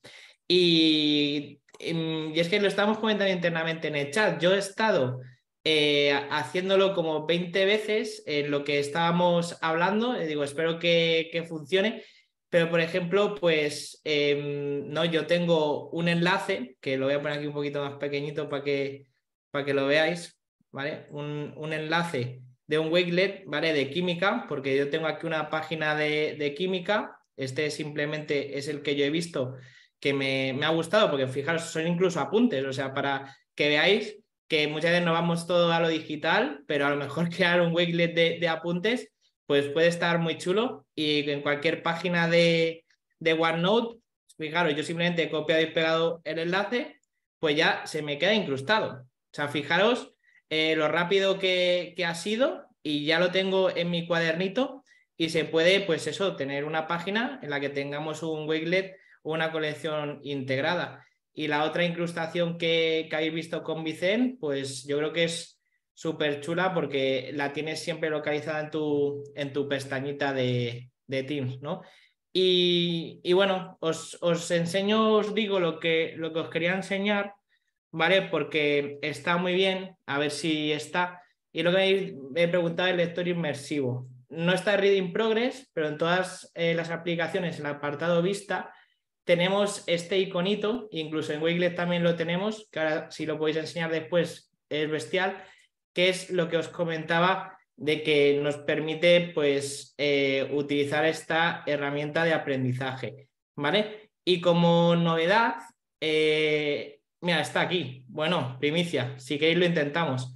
Y, y es que lo estamos comentando internamente en el chat. Yo he estado eh, haciéndolo como veinte veces en lo que estábamos hablando. Y digo, espero que, que funcione. Pero, por ejemplo, pues eh, no, yo tengo un enlace, que lo voy a poner aquí un poquito más pequeñito para que, para que lo veáis, ¿vale? Un, un enlace de un Wakelet, ¿vale? De química, porque yo tengo aquí una página de, de química. Este simplemente es el que yo he visto que me, me ha gustado, porque fijaros, son incluso apuntes, o sea, para que veáis que muchas veces nos vamos todo a lo digital, pero a lo mejor crear un Wakelet de, de apuntes, pues puede estar muy chulo, y en cualquier página de, de OneNote, fijaros, yo simplemente he copiado y pegado el enlace, pues ya se me queda incrustado. O sea, fijaros eh, lo rápido que, que ha sido, y ya lo tengo en mi cuadernito, y se puede, pues eso, tener una página en la que tengamos un Wakelet o una colección integrada. Y la otra incrustación que, que habéis visto con Vicent, pues yo creo que es súper chula, porque la tienes siempre localizada en tu, en tu pestañita de, de Teams, ¿no? Y, y bueno, os, os enseño, os digo lo que, lo que os quería enseñar, ¿vale? Porque está muy bien, a ver si está. Y lo que me he preguntado es el lector inmersivo. No está Reading Progress, pero en todas eh, las aplicaciones, en el apartado Vista, tenemos este iconito, incluso en Wakelet también lo tenemos, que ahora si lo podéis enseñar después es bestial, que es lo que os comentaba de que nos permite pues eh, utilizar esta herramienta de aprendizaje, ¿vale? Y como novedad, eh, mira, está aquí. Bueno, primicia, si queréis lo intentamos.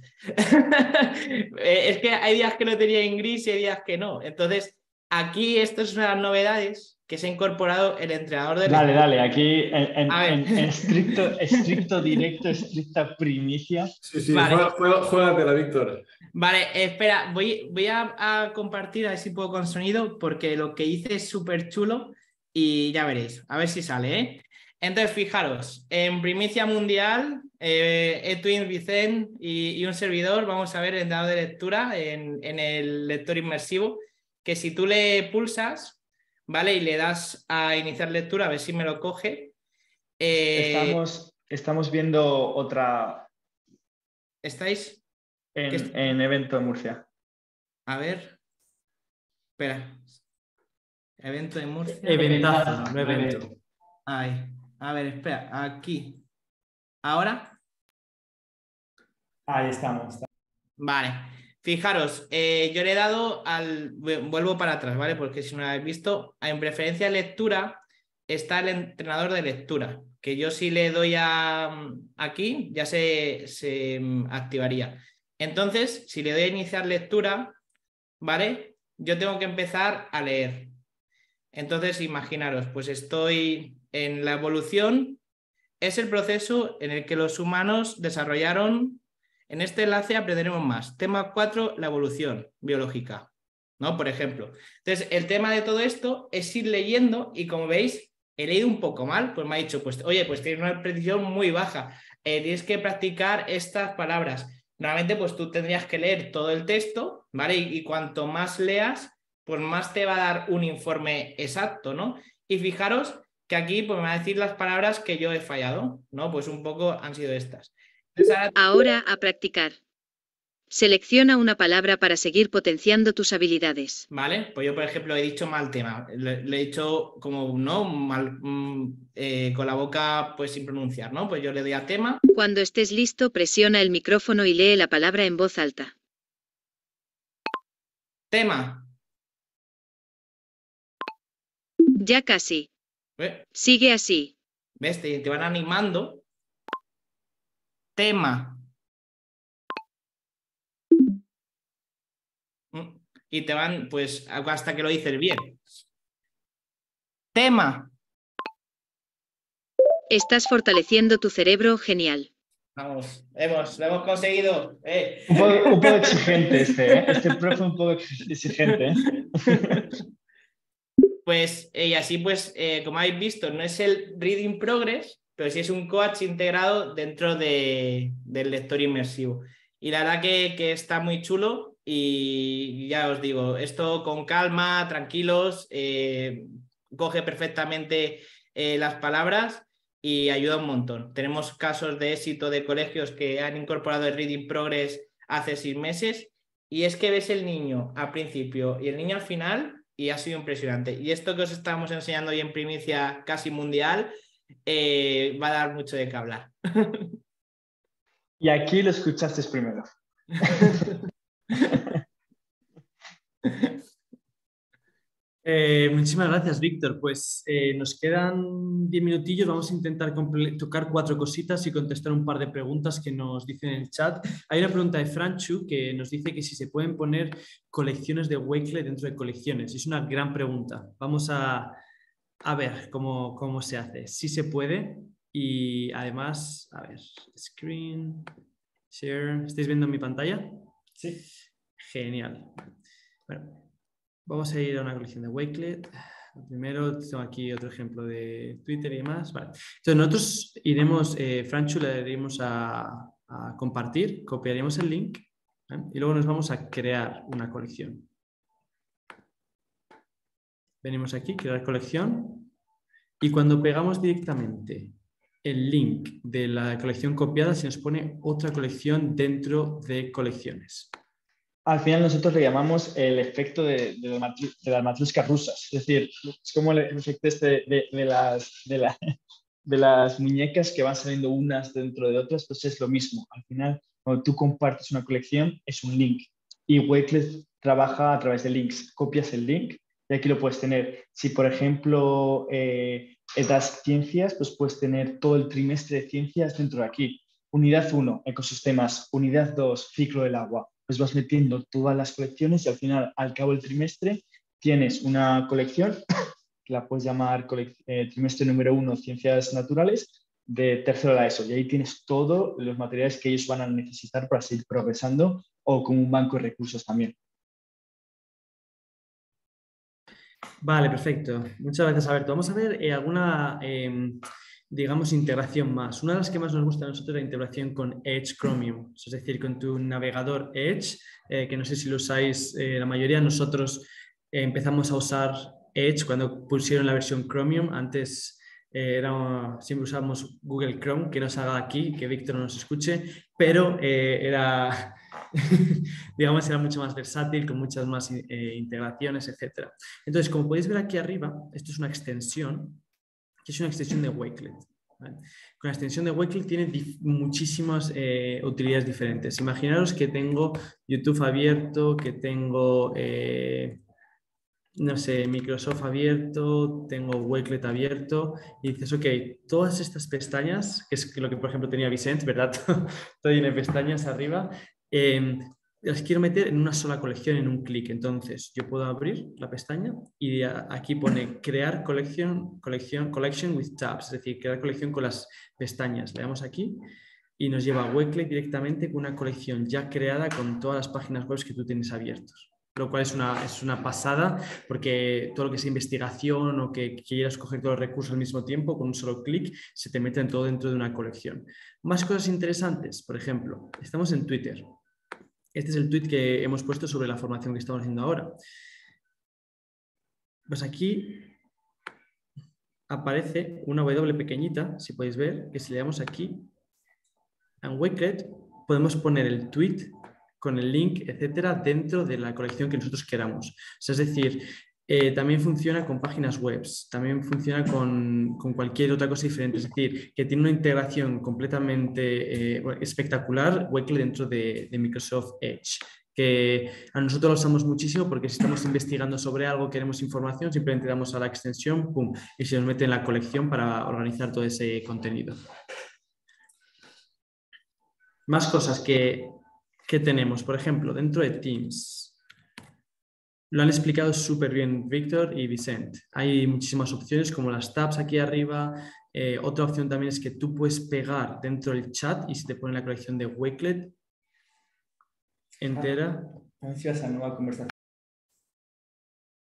Es que hay días que lo tenía en gris y hay días que no. Entonces, aquí esto es una de las novedades que se ha incorporado el entrenador del... Dale, dale, aquí en, en, en, en estricto, estricto directo, estricta primicia. Sí, sí, vale. juega, juega, juégatela, Víctor. Vale, espera, voy, voy a, a compartir, a ver si puedo con sonido, porque lo que hice es súper chulo y ya veréis, a ver si sale, ¿eh? Entonces, fijaros, en primicia mundial, eh, Edwin, Vicent y, y un servidor, vamos a ver el dado de lectura en, en el lector inmersivo, que si tú le pulsas, ¿vale? Y le das a iniciar lectura, a ver si me lo coge. Eh, estamos, estamos viendo otra... ¿Estáis? En, est... en evento en Murcia. A ver. Espera. Evento de Murcia. Eventazo, no evento. Ahí. A ver, espera. Aquí. ¿Ahora? Ahí estamos. Vale. Fijaros, eh, yo le he dado al... Vuelvo para atrás, ¿vale? Porque si no lo habéis visto, en preferencia de lectura está el entrenador de lectura, que yo si le doy a aquí ya se, se activaría. Entonces, si le doy a iniciar lectura, ¿vale? Yo tengo que empezar a leer. Entonces, imaginaros, pues estoy en la evolución. Es el proceso en el que los humanos desarrollaron. En este enlace aprenderemos más. Tema cuatro, la evolución biológica, ¿no? Por ejemplo. Entonces, el tema de todo esto es ir leyendo y, como veis, he leído un poco mal. Pues me ha dicho, pues, oye, pues tienes una precisión muy baja. Eh, tienes que practicar estas palabras. Normalmente, pues tú tendrías que leer todo el texto, ¿vale? Y, y cuanto más leas, pues más te va a dar un informe exacto, ¿no? Y fijaros que aquí pues, me va a decir las palabras que yo he fallado, ¿no? Pues un poco han sido estas. Ahora a practicar. Selecciona una palabra para seguir potenciando tus habilidades. Vale, pues yo por ejemplo he dicho mal tema, le, le he dicho como no, mal, mm, eh, con la boca pues sin pronunciar, ¿no? Pues yo le doy a tema. Cuando estés listo, presiona el micrófono y lee la palabra en voz alta. Tema. Ya casi. ¿Eh? Sigue así. ¿Ves? Te, te van animando. Tema. Y te van, pues, hasta que lo dices bien. Tema. Estás fortaleciendo tu cerebro, genial. Vamos, hemos, lo hemos conseguido. Eh. Un, poco, un poco exigente este, ¿eh? Este profe un poco exigente. ¿eh? Pues, eh, y así pues, eh, como habéis visto, no es el Reading Progress, pero sí es un coach integrado dentro de, del lector inmersivo. Y la verdad que, que está muy chulo y ya os digo, esto con calma, tranquilos, eh, coge perfectamente eh, las palabras y ayuda un montón. Tenemos casos de éxito de colegios que han incorporado el Reading Progress hace seis meses y es que ves el niño al principio y el niño al final y ha sido impresionante. Y esto que os estamos enseñando hoy en primicia casi mundial eh, va a dar mucho de qué hablar. Y aquí lo escuchaste primero. Eh, muchísimas gracias, Víctor. Pues eh, nos quedan diez minutillos. Vamos a intentar tocar cuatro cositas y contestar un par de preguntas que nos dicen en el chat. Hay una pregunta de Franchu que nos dice que si se pueden poner colecciones de Wakelet dentro de colecciones. Es una gran pregunta. Vamos a, a ver cómo, cómo se hace. Sí se puede y además, a ver, screen, share. ¿Estáis viendo mi pantalla? Sí. Genial. Bueno. Vamos a ir a una colección de Wakelet. Primero tengo aquí otro ejemplo de Twitter y demás. Vale. Entonces nosotros iremos, eh, Franchu, le daremos a, a compartir, copiaremos el link, ¿eh? Y luego nos vamos a crear una colección. Venimos aquí, crear colección, y cuando pegamos directamente el link de la colección copiada, se nos pone otra colección dentro de colecciones. Al final nosotros le llamamos el efecto de, de, la, de las matruscas rusas. Es decir, es como el efecto este de, de, las, de, la, de las muñecas que van saliendo unas dentro de otras, pues es lo mismo. Al final, cuando tú compartes una colección, es un link. Y Wakelet trabaja a través de links. Copias el link y aquí lo puedes tener. Si, por ejemplo, eh, das ciencias, pues puedes tener todo el trimestre de ciencias dentro de aquí. Unidad uno, ecosistemas. Unidad dos, ciclo del agua. Pues vas metiendo todas las colecciones y al final, al cabo del trimestre, tienes una colección que la puedes llamar eh, trimestre número uno, ciencias naturales, de tercero de la ESO. Y ahí tienes todos los materiales que ellos van a necesitar para seguir progresando o como un banco de recursos también. Vale, perfecto. Muchas gracias, Alberto. Vamos a ver eh, alguna... Eh, digamos, integración más. Una de las que más nos gusta a nosotros es la integración con Edge Chromium, es decir, con tu navegador Edge, eh, que no sé si lo usáis, eh, la mayoría de nosotros eh, empezamos a usar Edge cuando pusieron la versión Chromium. Antes eh, era, siempre usábamos Google Chrome, que no salga aquí, que Víctor no nos escuche, pero eh, era... digamos, era mucho más versátil, con muchas más eh, integraciones, etcétera. Entonces, como podéis ver aquí arriba, esto es una extensión, que es una extensión de Wakelet. ¿Vale? Con la extensión de Wakelet tiene muchísimas eh, utilidades diferentes. Imaginaros que tengo YouTube abierto, que tengo, eh, no sé, Microsoft abierto, tengo Wakelet abierto, y dices, ok, todas estas pestañas, que es lo que por ejemplo tenía Vicente, ¿verdad? Todo lleno de pestañas arriba, eh, las quiero meter en una sola colección en un clic. Entonces yo puedo abrir la pestaña y aquí pone crear colección, colección, collection with tabs, es decir, crear colección con las pestañas. Le damos aquí y nos lleva a Wakelet directamente con una colección ya creada con todas las páginas web que tú tienes abiertos. Lo cual es una, es una pasada, porque todo lo que es investigación o que quieras coger todos los recursos al mismo tiempo, con un solo clic, se te meten todo dentro de una colección. Más cosas interesantes, por ejemplo, estamos en Twitter. Este es el tweet que hemos puesto sobre la formación que estamos haciendo ahora. Pues aquí aparece una W pequeñita, si podéis ver, que si le damos aquí, en Wakelet, podemos poner el tweet con el link, etcétera, dentro de la colección que nosotros queramos. O sea, es decir, eh, también funciona con páginas web, también funciona con, con cualquier otra cosa diferente. Es decir, que tiene una integración completamente eh, espectacular, Wakelet dentro de, de Microsoft Edge, que a nosotros lo usamos muchísimo porque si estamos investigando sobre algo, queremos información, simplemente damos a la extensión, pum, y se nos mete en la colección para organizar todo ese contenido. Más cosas que, que tenemos, por ejemplo, dentro de Teams. Lo han explicado súper bien Víctor y Vicente. Hay muchísimas opciones como las tabs aquí arriba. Eh, otra opción también es que tú puedes pegar dentro del chat y se te pone la colección de Wakelet entera. Anuncias a nueva conversación.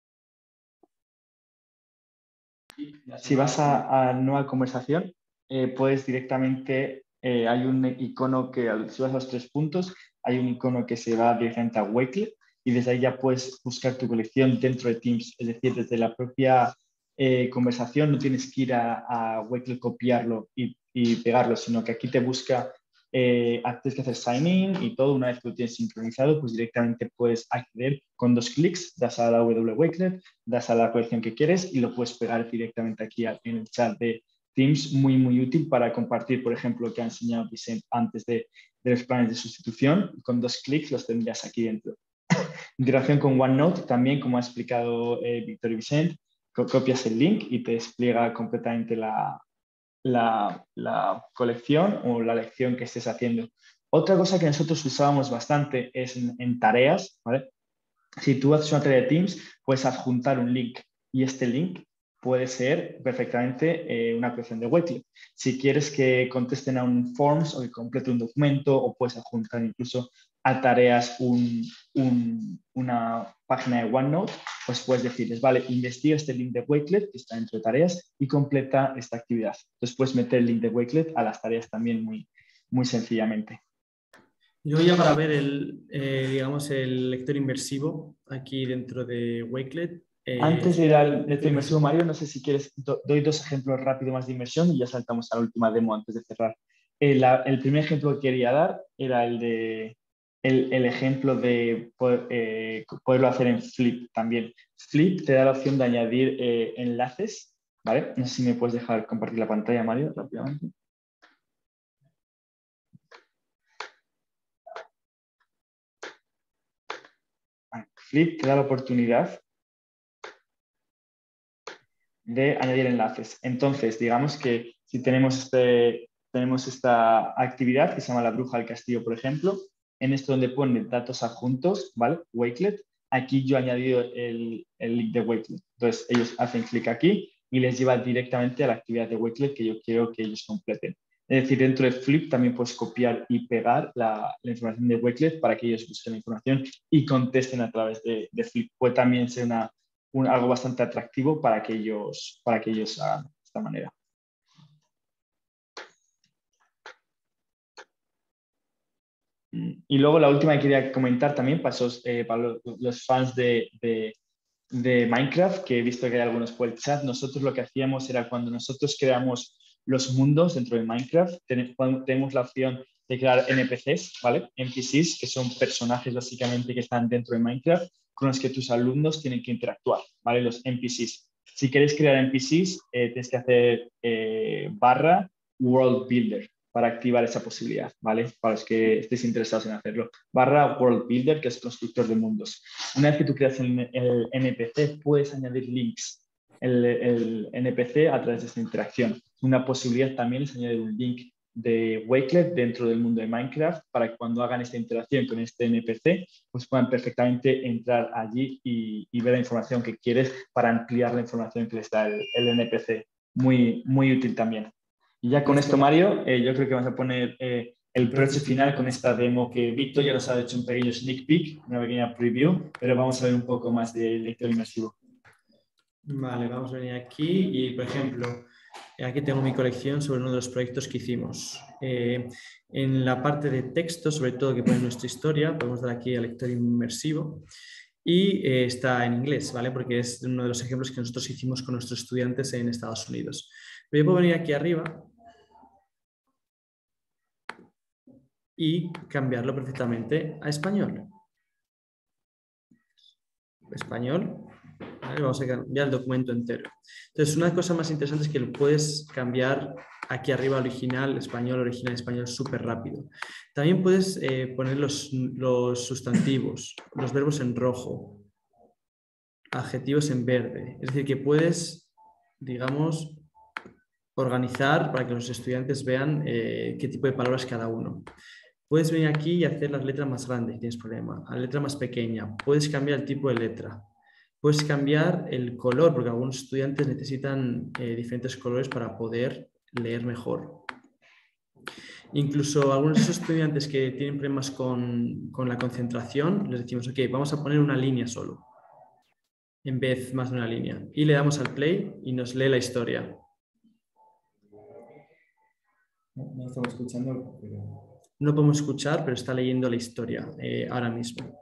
si vas a, a nueva conversación, eh, puedes directamente, eh, hay un icono que, si vas a los tres puntos, hay un icono que se va directamente a Wakelet y desde ahí ya puedes buscar tu colección dentro de Teams. Es decir, desde la propia eh, conversación no tienes que ir a, a Wakelet, copiarlo y, y pegarlo, sino que aquí te busca, eh, tienes que hacer sign in y todo. Una vez que lo tienes sincronizado, pues directamente puedes acceder con dos clics, das a la W Wakelet, das a la colección que quieres y lo puedes pegar directamente aquí en el chat de Teams. Muy, muy útil para compartir, por ejemplo, lo que ha enseñado Vicent antes de, de los planes de sustitución. Con dos clics los tendrías aquí dentro. Integración con OneNote también, como ha explicado eh, Víctor y Vicent, copias el link y te despliega completamente la, la, la colección o la lección que estés haciendo. Otra cosa que nosotros usábamos bastante es en, en tareas, ¿vale? Si tú haces una tarea de Teams, puedes adjuntar un link y este link puede ser perfectamente eh, una colección de Wakelet. Si quieres que contesten a un Forms o que complete un documento, o puedes adjuntar incluso a tareas un, un, una página de OneNote, pues puedes decirles, vale, investiga este link de Wakelet que está dentro de tareas y completa esta actividad. Entonces puedes meter el link de Wakelet a las tareas también muy, muy sencillamente. Yo ya para ver el, eh, digamos, el lector inmersivo aquí dentro de Wakelet. Eh, Antes de ir al lector inmersivo, Mario, no sé si quieres, do, doy dos ejemplos rápidos más de inmersión y ya saltamos a la última demo antes de cerrar. El, el primer ejemplo que quería dar era el de el, el ejemplo de poder, eh, poderlo hacer en Flip también. Flip te da la opción de añadir eh, enlaces, ¿vale? No sé si me puedes dejar compartir la pantalla, Mario, rápidamente. Flip te da la oportunidad de añadir enlaces. Entonces, digamos que si tenemos, este, tenemos esta actividad que se llama la bruja del castillo, por ejemplo, en esto donde pone datos adjuntos, ¿vale? Wakelet, aquí yo he añadido el, el link de Wakelet. Entonces, ellos hacen clic aquí y les lleva directamente a la actividad de Wakelet que yo quiero que ellos completen. Es decir, dentro de Flip también puedes copiar y pegar la, la información de Wakelet para que ellos busquen la información y contesten a través de, de Flip. Puede también ser una, un, algo bastante atractivo para que ellos, para que ellos hagan de esta manera. Y luego la última que quería comentar también para, esos, eh, para los, los fans de, de, de Minecraft, que he visto que hay algunos por el chat. Nosotros lo que hacíamos era cuando nosotros creamos los mundos dentro de Minecraft, tenemos la opción de crear N P Cs, ¿vale? N P Cs, que son personajes básicamente que están dentro de Minecraft con los que tus alumnos tienen que interactuar, ¿vale? Los N P Cs. Si queréis crear N P Cs, eh, tienes que hacer eh, barra World Builder para activar esa posibilidad, ¿vale? Para los que estéis interesados en hacerlo. Barra World Builder, que es constructor de mundos. Una vez que tú creas el, el N P C, puedes añadir links el, el N P C a través de esta interacción. Una posibilidad también es añadir un link de Wakelet dentro del mundo de Minecraft para que cuando hagan esta interacción con este N P C, pues puedan perfectamente entrar allí y, y ver la información que quieres para ampliar la información que les da el, el N P C. Muy, muy útil también. Y ya con esto, Mario, eh, yo creo que vamos a poner eh, el broche final con esta demo que Víctor ya nos ha hecho un pequeño sneak peek, una pequeña preview, pero vamos a ver un poco más de lector inmersivo. Vale, vamos a venir aquí y, por ejemplo, aquí tengo mi colección sobre uno de los proyectos que hicimos. Eh, en la parte de texto, sobre todo que pone nuestra historia, podemos dar aquí al lector inmersivo y eh, está en inglés, ¿vale? Porque es uno de los ejemplos que nosotros hicimos con nuestros estudiantes en Estados Unidos. Pero yo puedo venir aquí arriba y cambiarlo perfectamente a español. Español. Vale, vamos a cambiar el documento entero. Entonces, una cosa más interesante es que lo puedes cambiar aquí arriba original, español, original, español, súper rápido. También puedes eh, poner los, los sustantivos, los verbos en rojo, adjetivos en verde. Es decir, que puedes, digamos, organizar para que los estudiantes vean eh, qué tipo de palabras cada uno. Puedes venir aquí y hacer las letras más grandes, tienes problema. A la letra más pequeña. Puedes cambiar el tipo de letra. Puedes cambiar el color, porque algunos estudiantes necesitan eh, diferentes colores para poder leer mejor. Incluso algunos de esos estudiantes que tienen problemas con, con la concentración, les decimos, ok, vamos a poner una línea solo. en vez más de una línea. Y le damos al play y nos lee la historia. No, no estamos escuchando, pero... No podemos escuchar, pero está leyendo la historia eh, ahora mismo.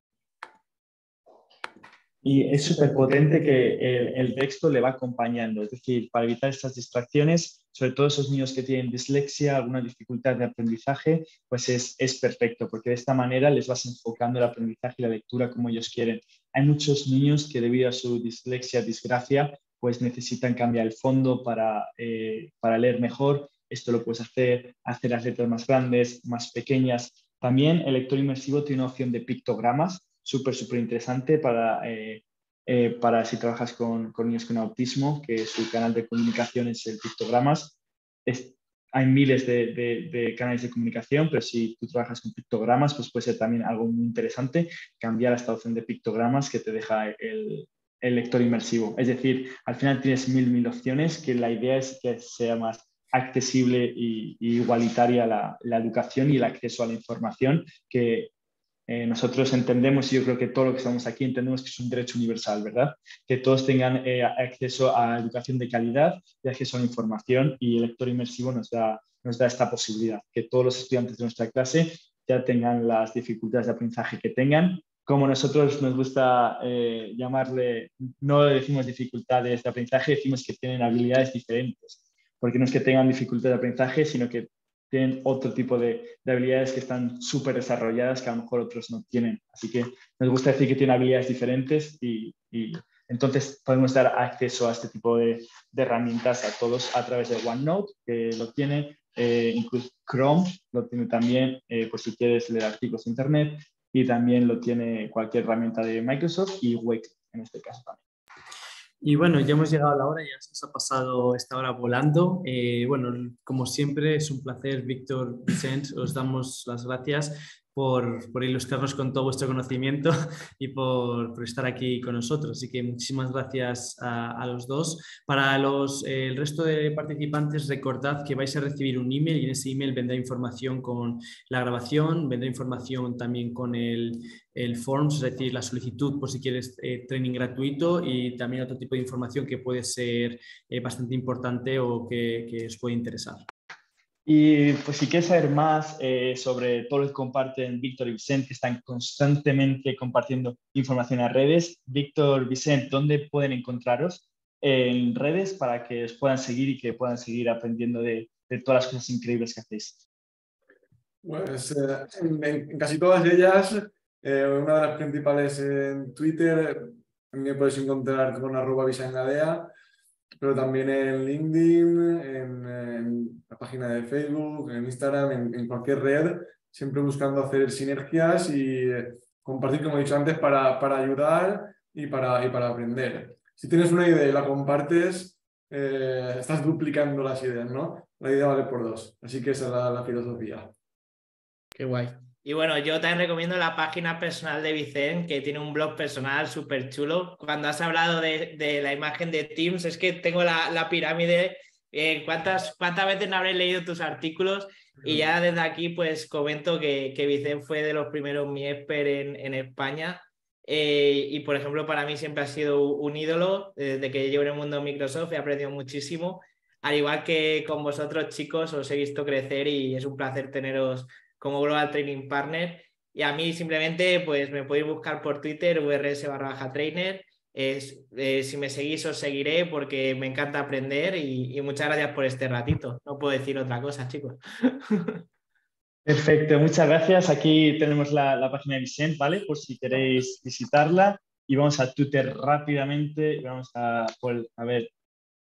Y es súper potente que el, el texto le va acompañando, es decir, para evitar estas distracciones, sobre todo esos niños que tienen dislexia, alguna dificultad de aprendizaje, pues es, es perfecto, porque de esta manera les vas enfocando el aprendizaje y la lectura como ellos quieren. Hay muchos niños que debido a su dislexia, disgracia, pues necesitan cambiar el fondo para, eh, para leer mejor. Esto lo puedes hacer, hacer las letras más grandes, más pequeñas. También el lector inmersivo tiene una opción de pictogramas, súper, súper interesante para, eh, eh, para si trabajas con, con niños con autismo, que su canal de comunicación es el pictogramas. Es, hay miles de, de, de canales de comunicación, pero si tú trabajas con pictogramas, pues puede ser también algo muy interesante cambiar a esta opción de pictogramas que te deja el, el lector inmersivo. Es decir, al final tienes mil, mil opciones, que la idea es que sea más accesible y, y igualitaria la, la educación y el acceso a la información, que Eh, nosotros entendemos, y yo creo que todos los que estamos aquí entendemos que es un derecho universal, ¿verdad? Que todos tengan eh, acceso a educación de calidad y acceso a la información, y el lector inmersivo nos da, nos da esta posibilidad, que todos los estudiantes de nuestra clase ya tengan las dificultades de aprendizaje que tengan. Como nosotros nos gusta eh, llamarle, no decimos dificultades de aprendizaje, decimos que tienen habilidades diferentes, porque no es que tengan dificultades de aprendizaje, sino que tienen otro tipo de, de habilidades que están súper desarrolladas que a lo mejor otros no tienen. Así que nos gusta decir que tienen habilidades diferentes y, y entonces podemos dar acceso a este tipo de, de herramientas a todos a través de OneNote, que lo tiene, eh, incluso Chrome lo tiene también, eh, por si quieres leer artículos de Internet, y también lo tiene cualquier herramienta de Microsoft y Wake en este caso también. Y bueno, ya hemos llegado a la hora, ya se nos ha pasado esta hora volando. Eh, bueno, como siempre, es un placer, Víctor, Vicent, os damos las gracias por, por ilustrarnos con todo vuestro conocimiento y por, por estar aquí con nosotros. Así que muchísimas gracias a, a los dos. Para los, eh, el resto de participantes, recordad que vais a recibir un email y en ese email vendrá información con la grabación, vendrá información también con el, el forms, es decir, la solicitud por si quieres eh, training gratuito, y también otro tipo de información que puede ser eh, bastante importante o que, que os puede interesar. Y pues si quieres saber más eh, sobre todo lo que comparten Víctor y Vicent, que están constantemente compartiendo información en redes, Víctor, Vicent, ¿dónde pueden encontraros en redes para que os puedan seguir y que puedan seguir aprendiendo de, de todas las cosas increíbles que hacéis? Pues eh, en, en casi todas ellas, eh, una de las principales en Twitter, me podéis encontrar con arroba visangadea, pero también en LinkedIn, en, en la página de Facebook, en Instagram, en, en cualquier red, siempre buscando hacer sinergias y eh, compartir, como he dicho antes, para, para ayudar y para, y para aprender. Si tienes una idea y la compartes, eh, estás duplicando las ideas, ¿no? La idea vale por dos. Así que esa es la, la filosofía. Qué guay. Y bueno, yo también recomiendo la página personal de Vicent, que tiene un blog personal súper chulo. Cuando has hablado de, de la imagen de Teams, es que tengo la, la pirámide. Eh, ¿cuántas, ¿Cuántas veces no habré leído tus artículos? Y ya desde aquí pues comento que, que Vicent fue de los primeros Miesper en, en España. Eh, y por ejemplo, para mí siempre ha sido un ídolo. Desde que llevo en el mundo de Microsoft he aprendido muchísimo. Al igual que con vosotros, chicos, os he visto crecer y es un placer teneros como Global Training Partner. Y a mí simplemente pues me podéis buscar por Twitter, U R S barra baja trainer. Es, eh, si me seguís os seguiré porque me encanta aprender y, y muchas gracias por este ratito. No puedo decir otra cosa, chicos. Perfecto, muchas gracias. Aquí tenemos la, la página de Vicent, ¿vale? Por si queréis visitarla. Y vamos a Twitter rápidamente. Vamos a, a ver.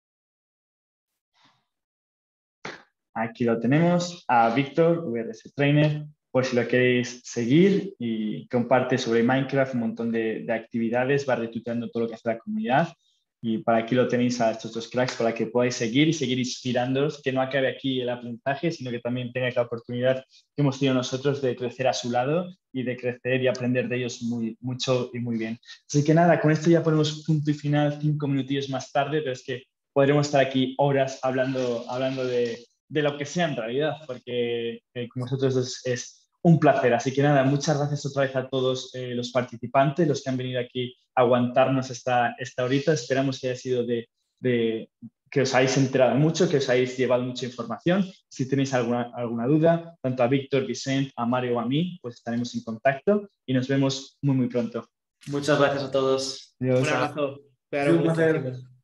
Aquí lo tenemos, a Víctor, V R S Trainer, por si lo queréis seguir, y comparte sobre Minecraft un montón de, de actividades, va retuiteando todo lo que hace la comunidad. Y para aquí lo tenéis a estos dos cracks para que podáis seguir y seguir inspirándoos, que no acabe aquí el aprendizaje, sino que también tengáis la oportunidad que hemos tenido nosotros de crecer a su lado y de crecer y aprender de ellos muy, mucho y muy bien. Así que nada, con esto ya ponemos punto y final, cinco minutillos más tarde, pero es que podremos estar aquí horas hablando, hablando de, de lo que sea en realidad, porque eh, con vosotros es, es un placer. Así que nada, muchas gracias otra vez a todos eh, los participantes, los que han venido aquí a aguantarnos esta, esta horita. Esperamos que haya sido de, de, que os hayáis enterado mucho, que os hayáis llevado mucha información. Si tenéis alguna, alguna duda, tanto a Víctor, Vicent, a Mario o a mí, pues estaremos en contacto y nos vemos muy, muy pronto. Muchas gracias a todos. Adiós. Un abrazo. Ha sido un placer.